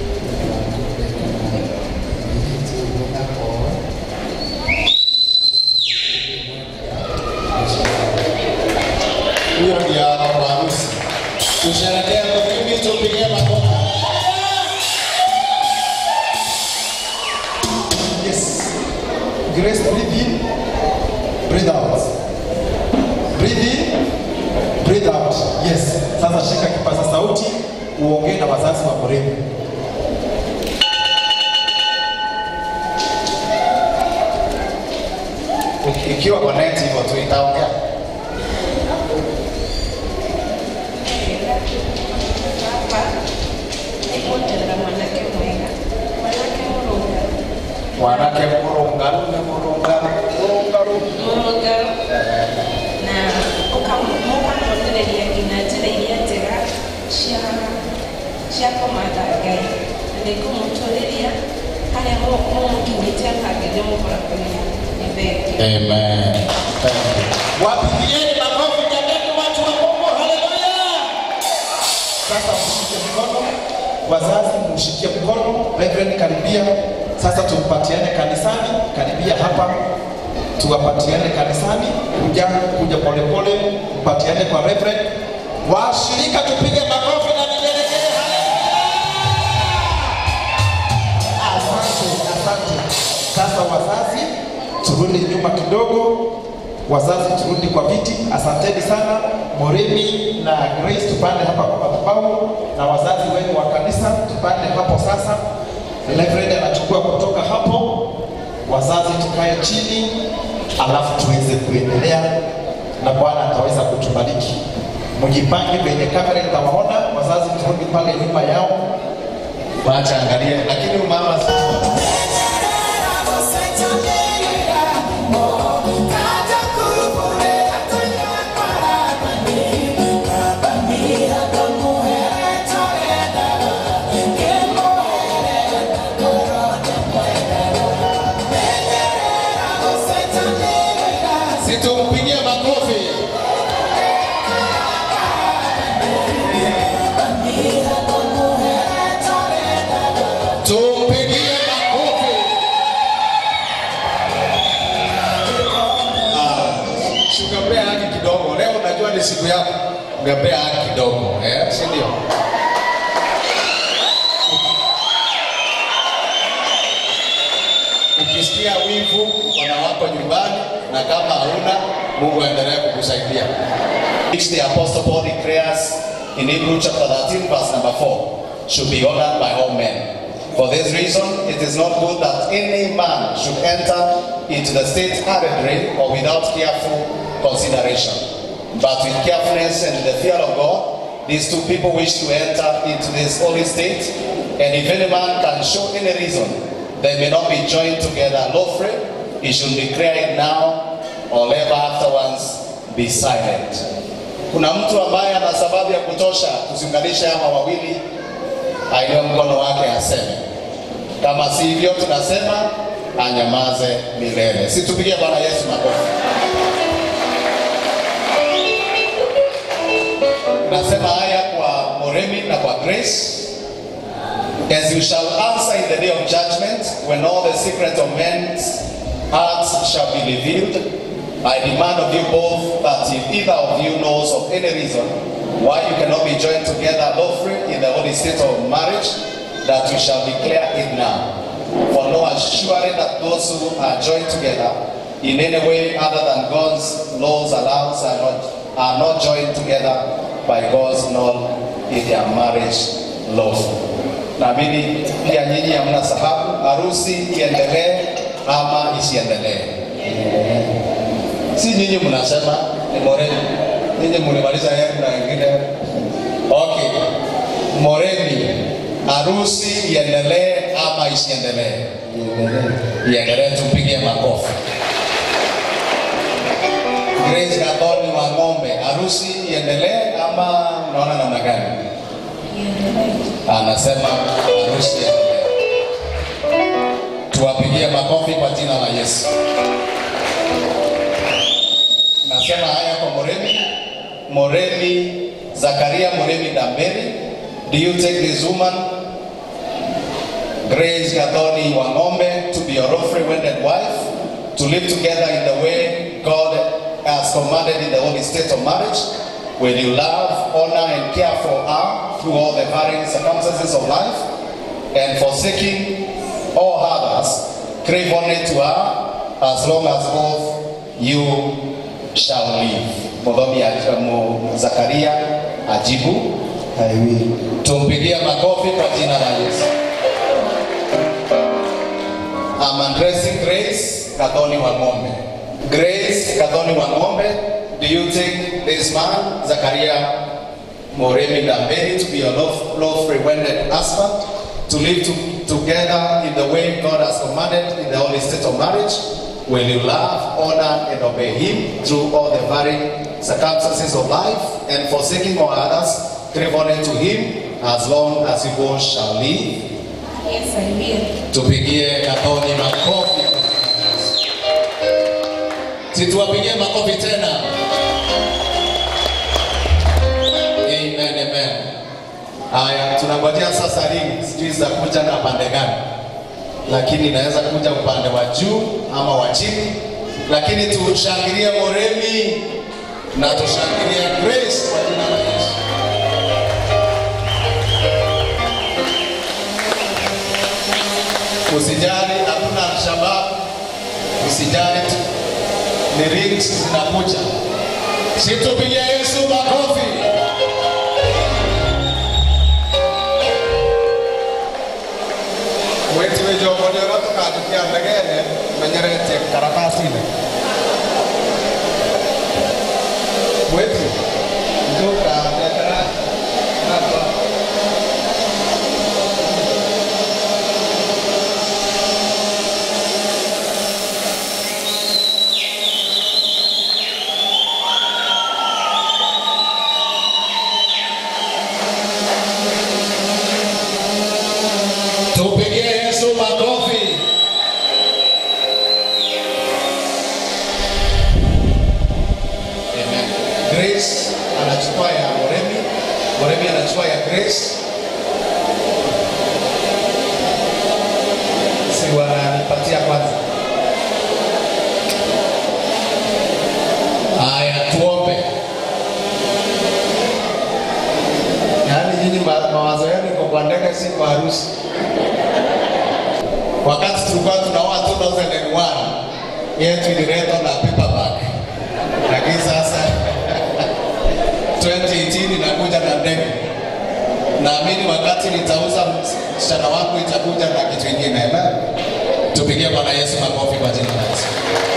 Huyo ndiye harusi. Tusherehekee kwa mimi, tupigie makofi. Yes. Grace, breathe in, breathe out. Breathe in, breathe out. Yes. Sasa shika kipaza sauti, uongee na wazazi wa Muremi. Ikiwa connect hivyo tu itaongea. Mwanake murungaru na ukamukanondereria nginya njĩra iria njega cia kũmatha Ngai na nĩngũmũtũrĩria harĩa mũmũkinyĩte akangĩrĩa mũkorakoria nĩ thengi. Amen. Wapigieni makofi jamani, watu wa Mungu. Haleluya. Sasa mshike mkono, wazazi mshikie mkono, Reverend karibia. Sasa tumpatiane kanisani, karibia hapa. Tuwapatiane kanisani, kuja pole pole, mpatiane kwa Reverend. Washirika tupige makofi na vigelegele. Asante. Sasa wazazi, turudi nyuma kidogo. Wazazi turudi kwa viti. Asanteni sana. Muremi na Grace tupande hapa kwa madhabahu, na wazazi wenu wa kanisa tupande hapo sasa. Reverend anachukua kutoka hapo. Wazazi tukae chini, alafu tuweze kuendelea na Bwana ataweza kutubariki. Mjipange kwenye kamera, nitawaona wazazi turudi pale nyuma yao. Wacha angalie, lakini mama situmpigie makofi. Tumpigie makofi. Shukapea haki kidogo. Leo unajua ni siku yako. Ngapea haki kidogo. Si ndio? Ukisikia wivu wanawako nyumbani, na kama hauna, Mungu aendelee kukusaidia. Which the Apostle Paul declares in Hebrews chapter 13 verse number 4 should be honored by all men. For this reason, it is not good that any man should enter into the state hurriedly or without careful consideration. But with carefulness and the fear of God, these two people wish to enter into this holy state. And if any man can show any reason they may not be joined together lawfully, he should declare it now, or ever afterwards be silent. Kuna mtu ambaye ana sababu ya kutosha kuziunganisha hawa wawili, ainue mkono wake aseme. Kama si hivyo, tunasema anyamaze milele. Situpigie Bwana Yesu makofi. Nasema haya kwa Muremi na kwa Grace. As you shall answer in the day of judgment, when all the secrets of men's hearts shall be revealed, I demand of you both that if either of you knows of any reason why you cannot be joined together lawfully in the holy state of marriage, that you shall declare it now. For know assuredly that those who are joined together in any way other than God's laws allows are not joined together by God's law in their marriage lawful. Naamini pia nyinyi hamna sababu harusi iendelee ama isiendelee. Si nyinyi mnasema ni Muremi. Ninyi mlimaliza yeye na wengine. Okay. Moremi, harusi iendelee ama isiendelee? Iendelee, tupige makofi. Grace Gathoni wa Ng'ombe, harusi iendelee ama unaona namna gani? Anasema harusi iendelee. Tuwapigie makofi kwa jina la Yesu. Nasema haya kwa Moremi Zakaria Moremi Damberi. Do you take this woman, Grace Gathoni wa Ng'ombe, to be your lawfully wedded wife, to live together in the way God has commanded in the holy state of marriage? Will you love, honor, and care for her through all the varying circumstances of life, and forsaking all others, crave only to her as long as both you shall live? Mwadhomi Zakaria ajibu, I will. Tumpigia makofi kwa jina la Yesu. I'm addressing Grace Gathoni wa Ng'ombe. Grace Gathoni wa Ng'ombe, do you take this man, Zakaria Moremi Damberi, to be your lawfully wedded husband, to live together in the way God has commanded in the holy state of marriage? Will you love, honor, and obey him through all the varying circumstances of life, and forsaking all others, crave only to him as long as you both shall live? Yes, I will. Tupigie Gathoni makofi. Situwapigie makofi tena. Amen, amen. Haya, tunangojea sasa ring, sijui zitakuja na pande gani, lakini inaweza kuja upande wa juu ama wa chini, lakini tushangilie Moremi na tushangilie Grace kwa jina la Yesu. Usijali, hakuna Al-Shabaab, usijali, ni rings zinakuja. Situpigie Yesu makofi. Wetu wejo modero tukadukia ndegene menyerete karatasi ile. Wetu ndoka ndegera hapa. Tupigie Yesu makofi. Amen. Grace anachukua ya Moremi, Moremi anachukua ya Grace. Si wanapatia kwanza. Haya, tuombe. Yaani nyinyi mawazo yenu kwa ndege si kwa harusi. Wakati tulikuwa tunaoa 2001 yetu ililetwa na paperback, lakini sasa 2018 inakuja na ndege. Naamini wakati nitauza msichana wangu itakuja na kitu kingine. Amen. Tupigie Bwana Yesu makofi kwa jina la Yesu.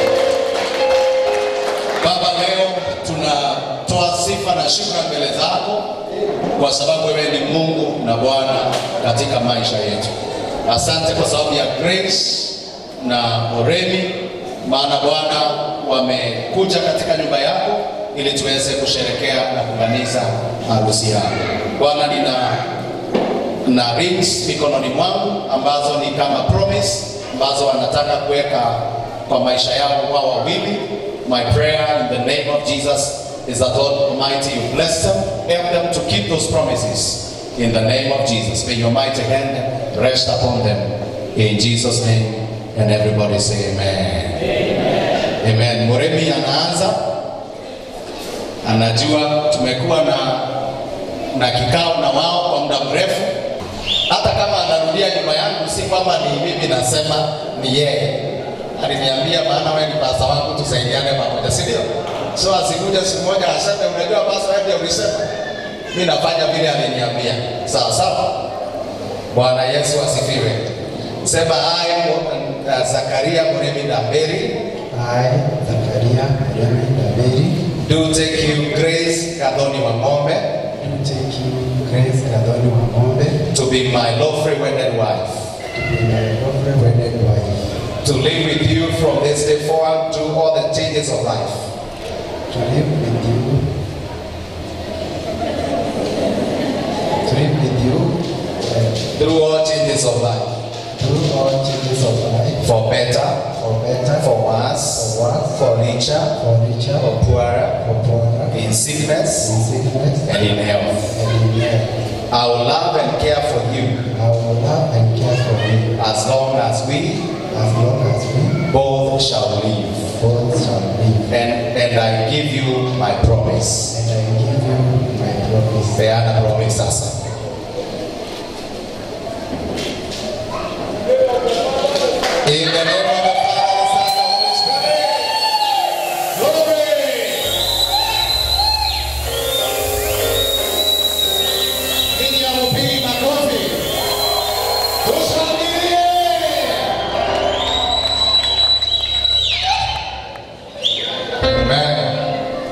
Baba, leo tunatoa sifa na shukrani mbele zako kwa sababu wewe ni Mungu na Bwana katika maisha yetu. Asante kwa sababu ya Grace na Moremi, maana Bwana wamekuja katika nyumba yako ili tuweze kusherekea na kuunganiza harusi yao. Bwana, nina rings mikononi mwangu ambazo ni kama promise ambazo wanataka kuweka kwa maisha yao wao wawili. My prayer in the name of Jesus is that God Almighty you bless them, help them to keep those promises. In the name of Jesus, may your mighty hand rest upon them. In Jesus' name, and everybody say amen. Amen. Amen. Moremi anaanza. Anajua tumekuwa na kikao na wao kwa muda mrefu. Hata kama anarudia nyuma yangu, si kwamba ni mimi nasema, ni yeye. Aliniambia maana wewe ni pasta wangu, tusaidiane pamoja, si ndio? So asikuja siku moja aseme unajua pasta wewe ndio ulisema. Mimi nafanya vile aliniambia. Sawa sawa. Bwana Yesu asifiwe. Sema Zakaria Moremi Damberi. I, Zakaria Moremi Damberi, Do take you Grace Kadoni Wangombe. Do take you Grace Kadoni Wangombe. To be my lawfully wedded wife. To be my lawfully wedded wife. To live with you from this day forward through all the changes of life. To live with you. To live with you. Through all changes of life. Through all changes of life. For better. For better. For worse. For worse. For richer. For richer. For poorer. For poorer. In sickness. In sickness. And in health. And in health. I will love and care for you. I will love and care for you. As long as we both shall live. Both shall live. And I give you my promise. And I give you my promise. Peana promise sasa. In the name of the Father, the Son, and the Holy Spirit. Glory! Ninyi hamupigi makofi. Tushangilie! Amen.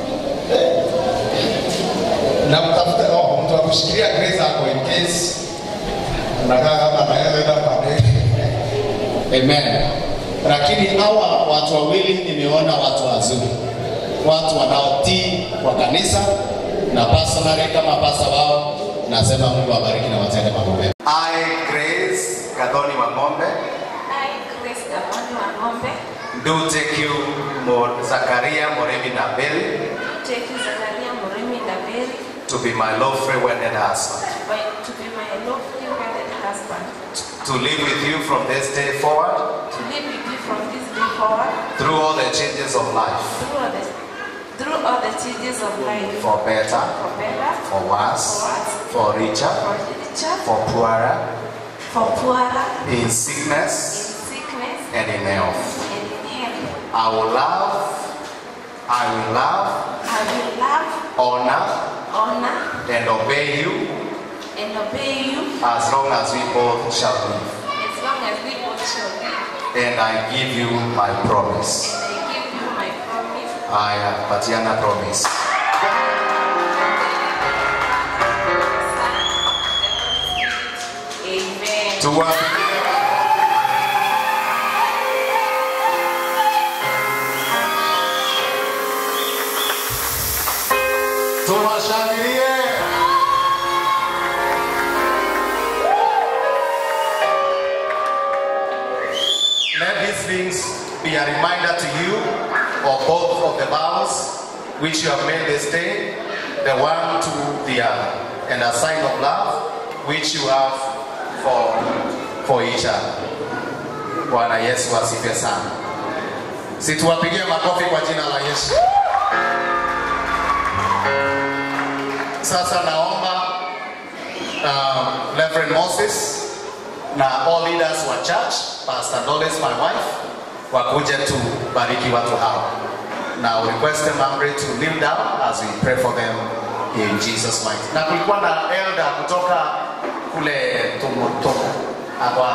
Na mtafuta mtu wa kushikilia Grace hapo in case unakaa hapa na yeye ndio pale. Amen. Lakini hawa watu wawili nimeona watu wazuri. Watu wanaotii kwa kanisa na personally kama pasa wao nasema Mungu awabariki na watende mambo mema. I Grace Kadoni Wangombe. I, Grace Kadoni Wangombe. Do take you Zakaria Moremi Nabeli. Take you Zakaria Moremi Nabeli. To be my lawfully wedded husband. To be my lawfully wedded husband. To live with you from this day forward. To live with you from this day forward. Through all the changes of life. Through all the changes of life. For better. For better. For worse. For richer. For richer. For poorer. For poorer. In sickness. In sickness. And in health. And in health. I will love. I will love. I will love. Honor. Honor. And obey you. And obey you. As long as we both shall live. As long as we both shall live. And I give you my promise. And I give you my promise. I have Patiana promise. Amen. To what? Let these things be a reminder to you of both of the vows which you have made this day, the one to the other, and a sign of love which you have for each other. Bwana Yesu asifiwe sana. Situwapigie makofi kwa jina la Yesu. Sasa naomba Reverend Moses na all leaders wa church, Pastor Doris my wife, wakuje tubariki watu hawa. Now request them Amri to kneel down as we pray for them in Jesus' mighty name. Na kulikuwa na elder kutoka kule Tumutoka. Hapa.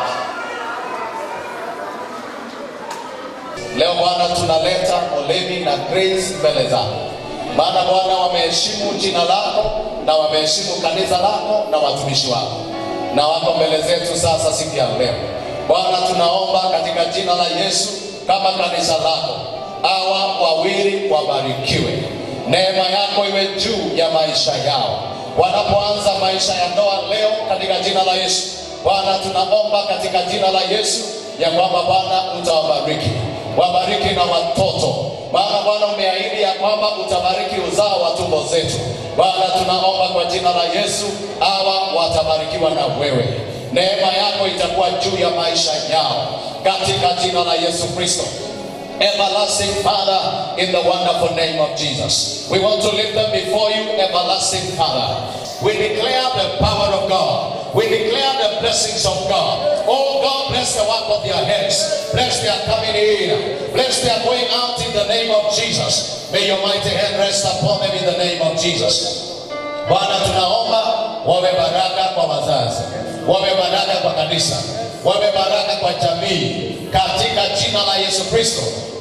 Leo Bwana tunaleta Olemi na Grace mbele zako. Maana Bwana wameheshimu jina lako na wameheshimu kanisa lako na watumishi wako. Na wako mbele zetu sasa siku ya leo. Bwana tunaomba katika jina la Yesu kama kanisa lako. Hawa wawili wabarikiwe. Neema yako iwe juu ya maisha yao. Wanapoanza maisha ya ndoa leo katika jina la Yesu. Bwana tunaomba katika jina la Yesu ya kwamba Bwana utawabariki. Wabariki na watoto. Maana Bwana umeahidi ya kwamba utabariki uzao wa tumbo zetu. Bwana tunaomba kwa jina la Yesu hawa watabarikiwa na wewe. Neema yako itakuwa juu ya maisha yao katika jina la Yesu Kristo. Everlasting Father, in the wonderful name of Jesus, we want to lift them before you, everlasting Father. We declare the power of God. We declare the blessings of God. Oh God, bless the work of their hands. Bless their coming in. Bless their going out in the name of Jesus. May your mighty hand rest upon them in the name of Jesus. Bwana tunaomba wawe baraka kwa wazazi, wawe baraka kwa kanisa, wawe baraka kwa jamii katika jina la Yesu Kristo.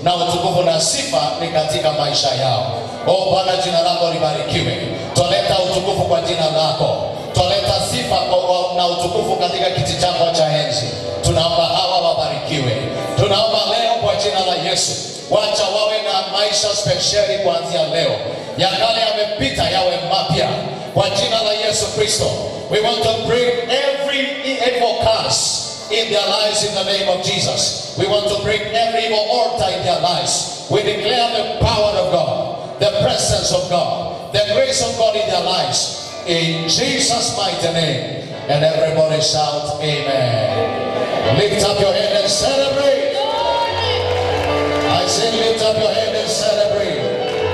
na utukufu na sifa ni katika maisha yao. Oh Bwana, jina lako libarikiwe. Twaleta utukufu kwa jina lako, twaleta sifa na utukufu katika kiti chako cha enzi. Tunaomba hawa wabarikiwe, tunaomba leo kwa jina la Yesu, wacha wawe na maisha spesheli kuanzia leo, ya kale yamepita yawe mapya kwa jina la Yesu Kristo. We want to break every evil curse in their lives in the name of Jesus. We want to break every evil altar in their lives. We declare the power of God, the presence of God, the grace of God in their lives, in Jesus' mighty name. And everybody shout amen. Lift up your hand and celebrate. I say lift up your hand and celebrate.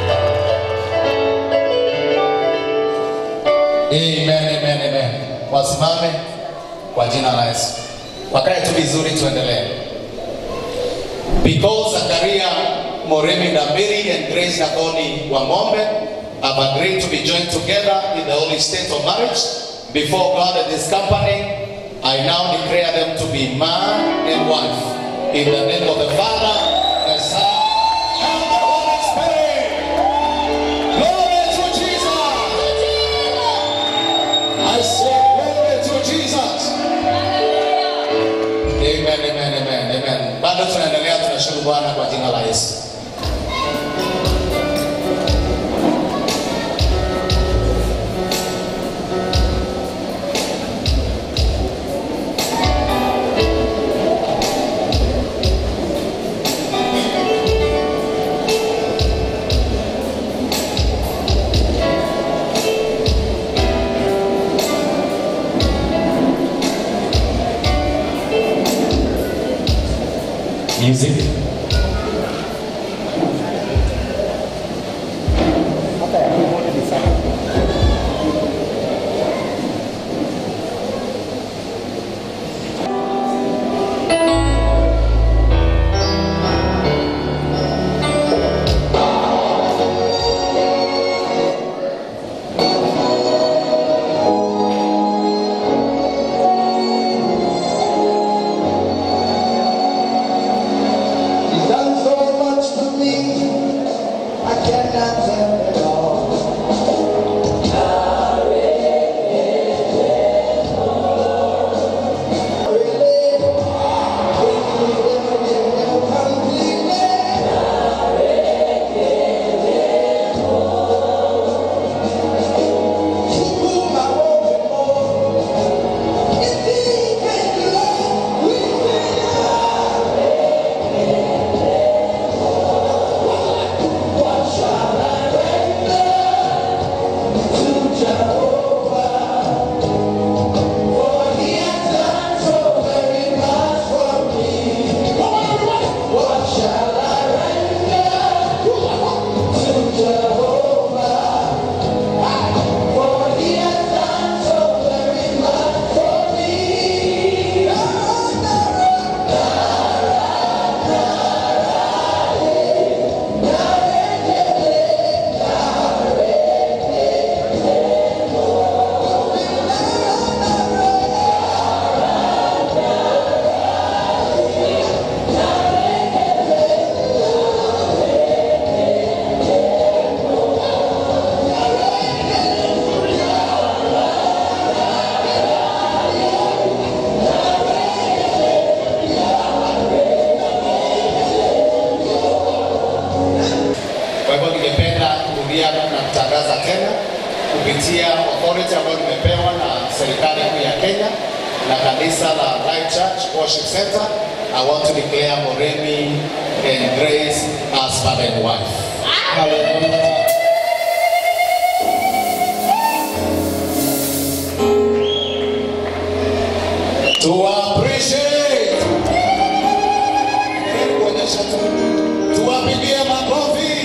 Amen, amen, amen. Wasimame kwa jina la Yesu. Wakae tu vizuri, tuendelee. Because Zakaria Moremi Ndambiri and Grace Nathoni Wangombe have agreed to be joined together in the holy state of marriage before God and His company, I now declare them to be man and wife in the name of the Father, the Son, and the Holy Spirit. Glory to Jesus. I say glory to Jesus. Amen, amen, amen, amen. Bado tunaendelea, tunashukuru Bwana kwa jina la Yesu. Music. kupitia authority ambayo tumepewa na serikali kuu ya Kenya na kanisa la Life Church Worship Center. I want to declare Moremi and Grace husband and wife. Hallelujah. To appreciate. Tuwapigie makofi.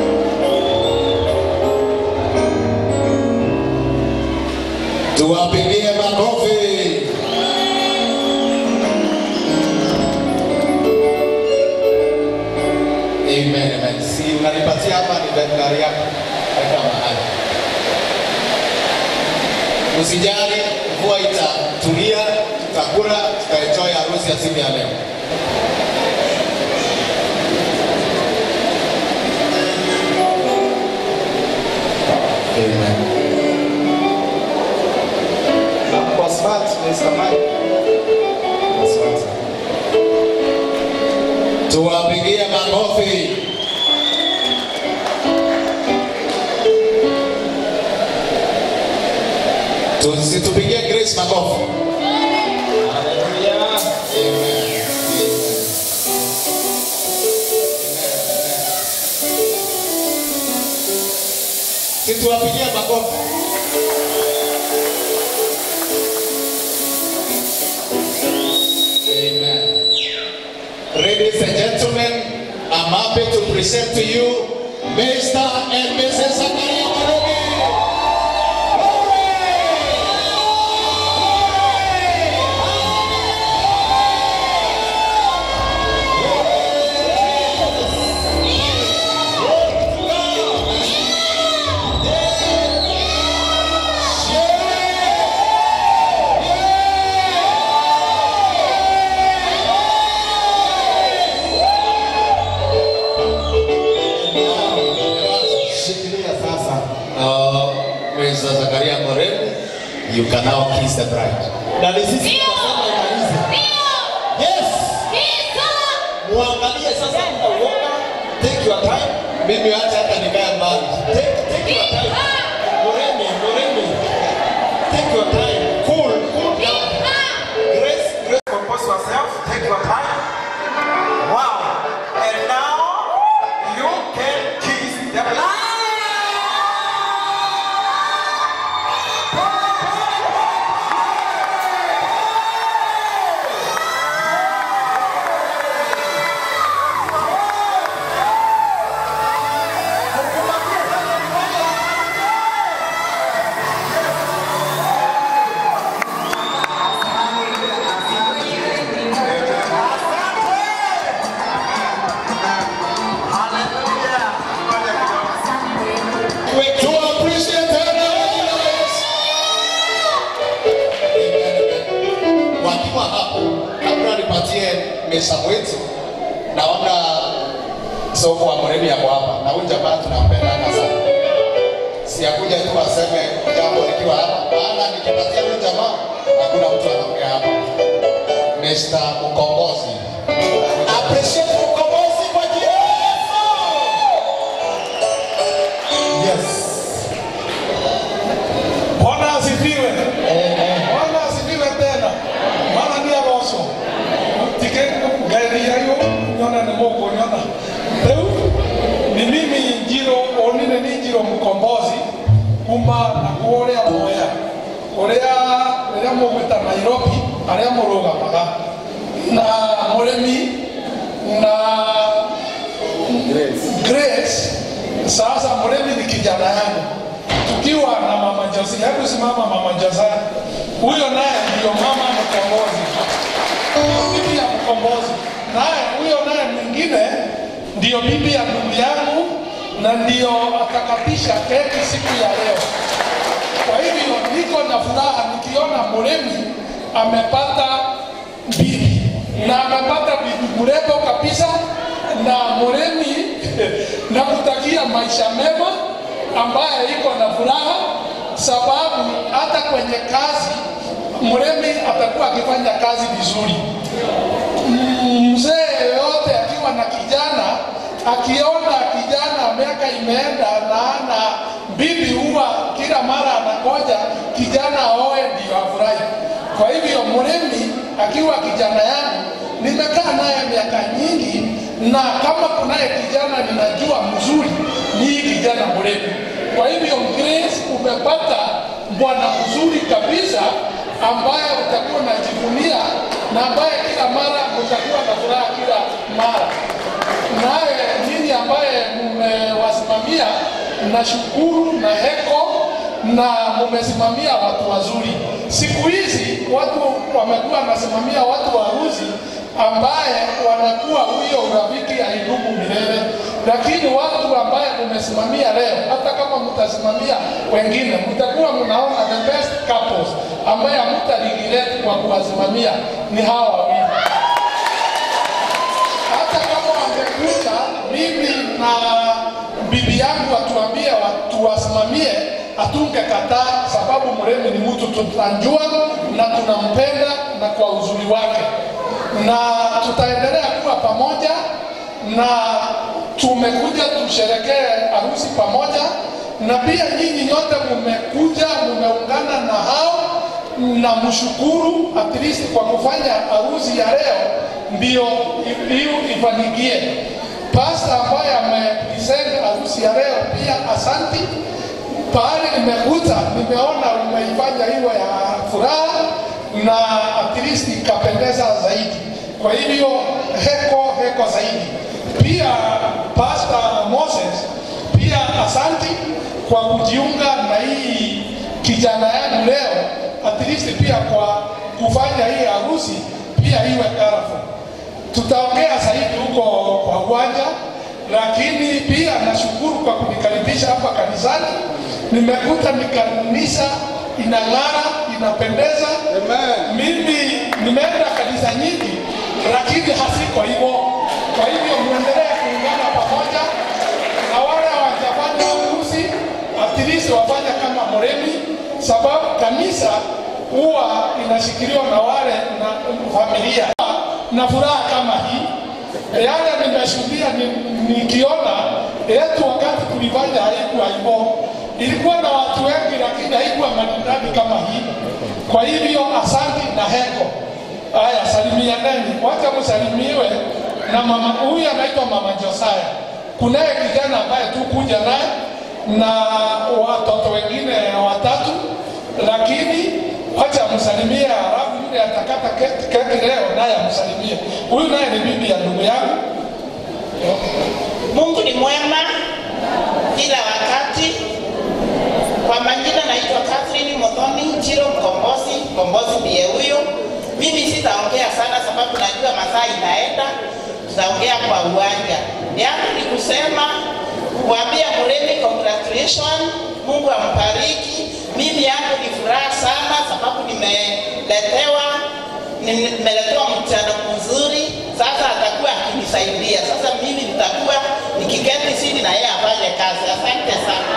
Tuwapigie makofi. Amen, amen. Si unanipatia hapa ni daktari yako. Weka mahali. Usijali, mvua itatulia, tutakula, tutaenjoy harusi ya siku ya leo. Amen. Kwa smart Mr. Mike. Asante. Tuwapigie makofi. Tupigie Grace makofi. Hallelujah. Amen. Tuwapigie makofi. Amen. Ladies and gentlemen, I'm happy to present to you Mr. and Mrs. Zakaria Moremi. Mr. Zakaria Moremi, you can now kiss the bride. Yes. Muangalie sasa mtauoga. Take your time. Mimi acha hata nikae mbali. Take your time. Moremi. Take your time. Cool down. Grace, compose yourself. Take your time. Wow. And now you can kiss the bride. Samuel, naona soko wa Moremi hapo hapa na huyu jamaa tunampendana sana. Siakuja tu aseme jambo likiwa hapa, maana nikipatia huyu jamaa hakuna mtu anaongea hapa. Mr. Mkombozi. Appreciate Mkombozi kwa jina la Yesu. Yes. Bwana asifiwe. Bwana asifiwe tena. Maana ni aboso. Gari yayo nyona ni moko nyona. Leo ni mimi Njiro onine ni Njiro Mkombozi kuma na kuorea moya. Orea mweta Nairobi aria muruga maga. Na Moremi na Grace. Sasa Moremi ni kijana yangu. Tukiwa na mama Josie, hebu simama mama Josie. Huyo naye ndio mama Mkombozi. Bibi ya Mkombozi. Naye huyo naye mwingine ndio bibi ya ndugu yangu na ndio atakatisha keki siku ya leo. Kwa hivyo niko na furaha nikiona Moremi amepata bibi na amepata bibi mrembo kabisa. Na Moremi na kutakia maisha mema ambaye iko na furaha, sababu hata kwenye kazi Moremi atakuwa akifanya kazi vizuri. Mzee yote akiwa na kijana, akiona kijana miaka imeenda na bibi huwa kila mara anakoja kijana aoe ndio afurahi. Kwa hivyo Moremi akiwa kijana yangu, nimekaa naye miaka nyingi, na kama kunaye kijana ninajua mzuri ni kijana Moremi. Kwa hivyo Grace, umepata bwana mzuri kabisa ambaye utakuwa unajivunia na ambaye kila mara utakuwa na furaha kila mara. Naye nini ambaye mmewasimamia, nashukuru na heko na mumesimamia watu wazuri. Siku hizi watu wamekuwa wanasimamia watu wa harusi ambaye wanakuwa huyo urafiki haidumu milele, lakini watu ambaye mumesimamia leo, hata kama mtasimamia wengine, mtakuwa mnaona the best couples ambaye hamtaregret kwa kuwasimamia ni hawa wawili. Hata kama wangekuja mimi na bibi yangu watuambie watu wasimamie, hatungekataa, sababu Muremi ni mtu tunajua na tunampenda na kwa uzuri wake, na tutaendelea kuwa pamoja, na tumekuja tusherekee harusi pamoja, na pia nyinyi nyote mmekuja mumeungana na hao, na mshukuru at least kwa kufanya harusi ya leo ndio hiyo ifanikie. Pastor ambaye amepresent harusi ya leo pia asanti. Pahali nimekuta nimeona umeifanya hiyo ya furaha na at least ikapendeza zaidi. Kwa hivyo heko zaidi. Pia Pastor Moses pia asanti kwa kujiunga na hii kijana yangu leo, at least pia kwa kufanya hii harusi pia iwe colorful. Tutaongea zaidi huko kwa uwanja, lakini pia nashukuru kwa kunikaribisha hapa kanisani. Nimekuta ni kanisa inang'ara, inapendeza. Mimi nimeenda kanisa nyingi lakini hasiko hivyo. Kwa hivyo muendelee kuungana pamoja, na wale hawajafanya harusi at least wafanya kama Muremi, sababu kanisa huwa inashikiliwa na wale na familia na furaha kama hii. Yale nimeshuhudia nikiona yetu wakati tulifanya haikuwa hivyo. Ilikuwa na watu wengi lakini haikuwa maridadi kama hii. Kwa hivyo asante na heko. Haya, salimianeni. Wacha msalimiwe na mama huyu anaitwa Mama Josaya. Kunaye kijana ambaye tu kuja naye na watoto wengine watatu, lakini wacha msalimie, alafu yule atakata keki leo naye amsalimie. Huyu naye ni bibi ya ndugu yangu. Mungu ni mwema kila wakati. Kwa majina naitwa Catherine Muthoni Chiro Mkombozi ndiye huyo. Mimi sitaongea sana sababu najua masaa inaenda, tutaongea kwa uwanja. Yangu ni kusema kuambia Muremi congratulations, Mungu ambariki. Mimi yangu ni furaha sana sababu nimeletewa mchana mzuri. Sasa atakuwa akinisaidia. Sasa mimi nitakuwa nikiketi chini na yeye afanye kazi. Asante sana.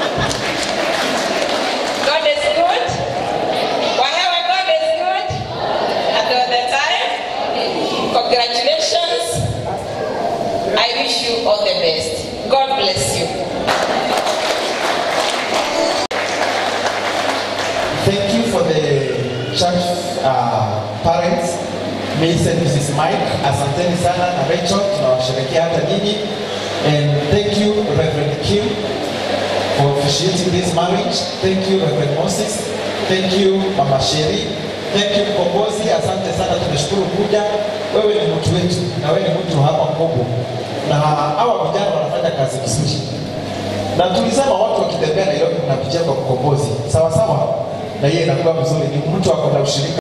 God is good. Whenever God is good at all the time. Congratulations. I wish you all the best. God bless you. Thank you for the church parents, Miss and Mrs. Mike. Asanteni sana na Rachel, tunawasherehekea hata nyinyi. And thank you Reverend Kim for officiating this marriage. Thank you Reverend Moses. Thank you Mama Sheri. Thank you Mkombozi. Asante sana, tunashukuru kuja. Wewe ni mtu wetu na wewe ni mtu hapa Mkombo. Na hawa vijana wanafanya kazi vizuri. Na tulisema watu wakitembea Nairobi mnapitia kwa Mkombozi. Sawa sawa? Na yeye inakuwa mzuri, ni mtu akona ushirika.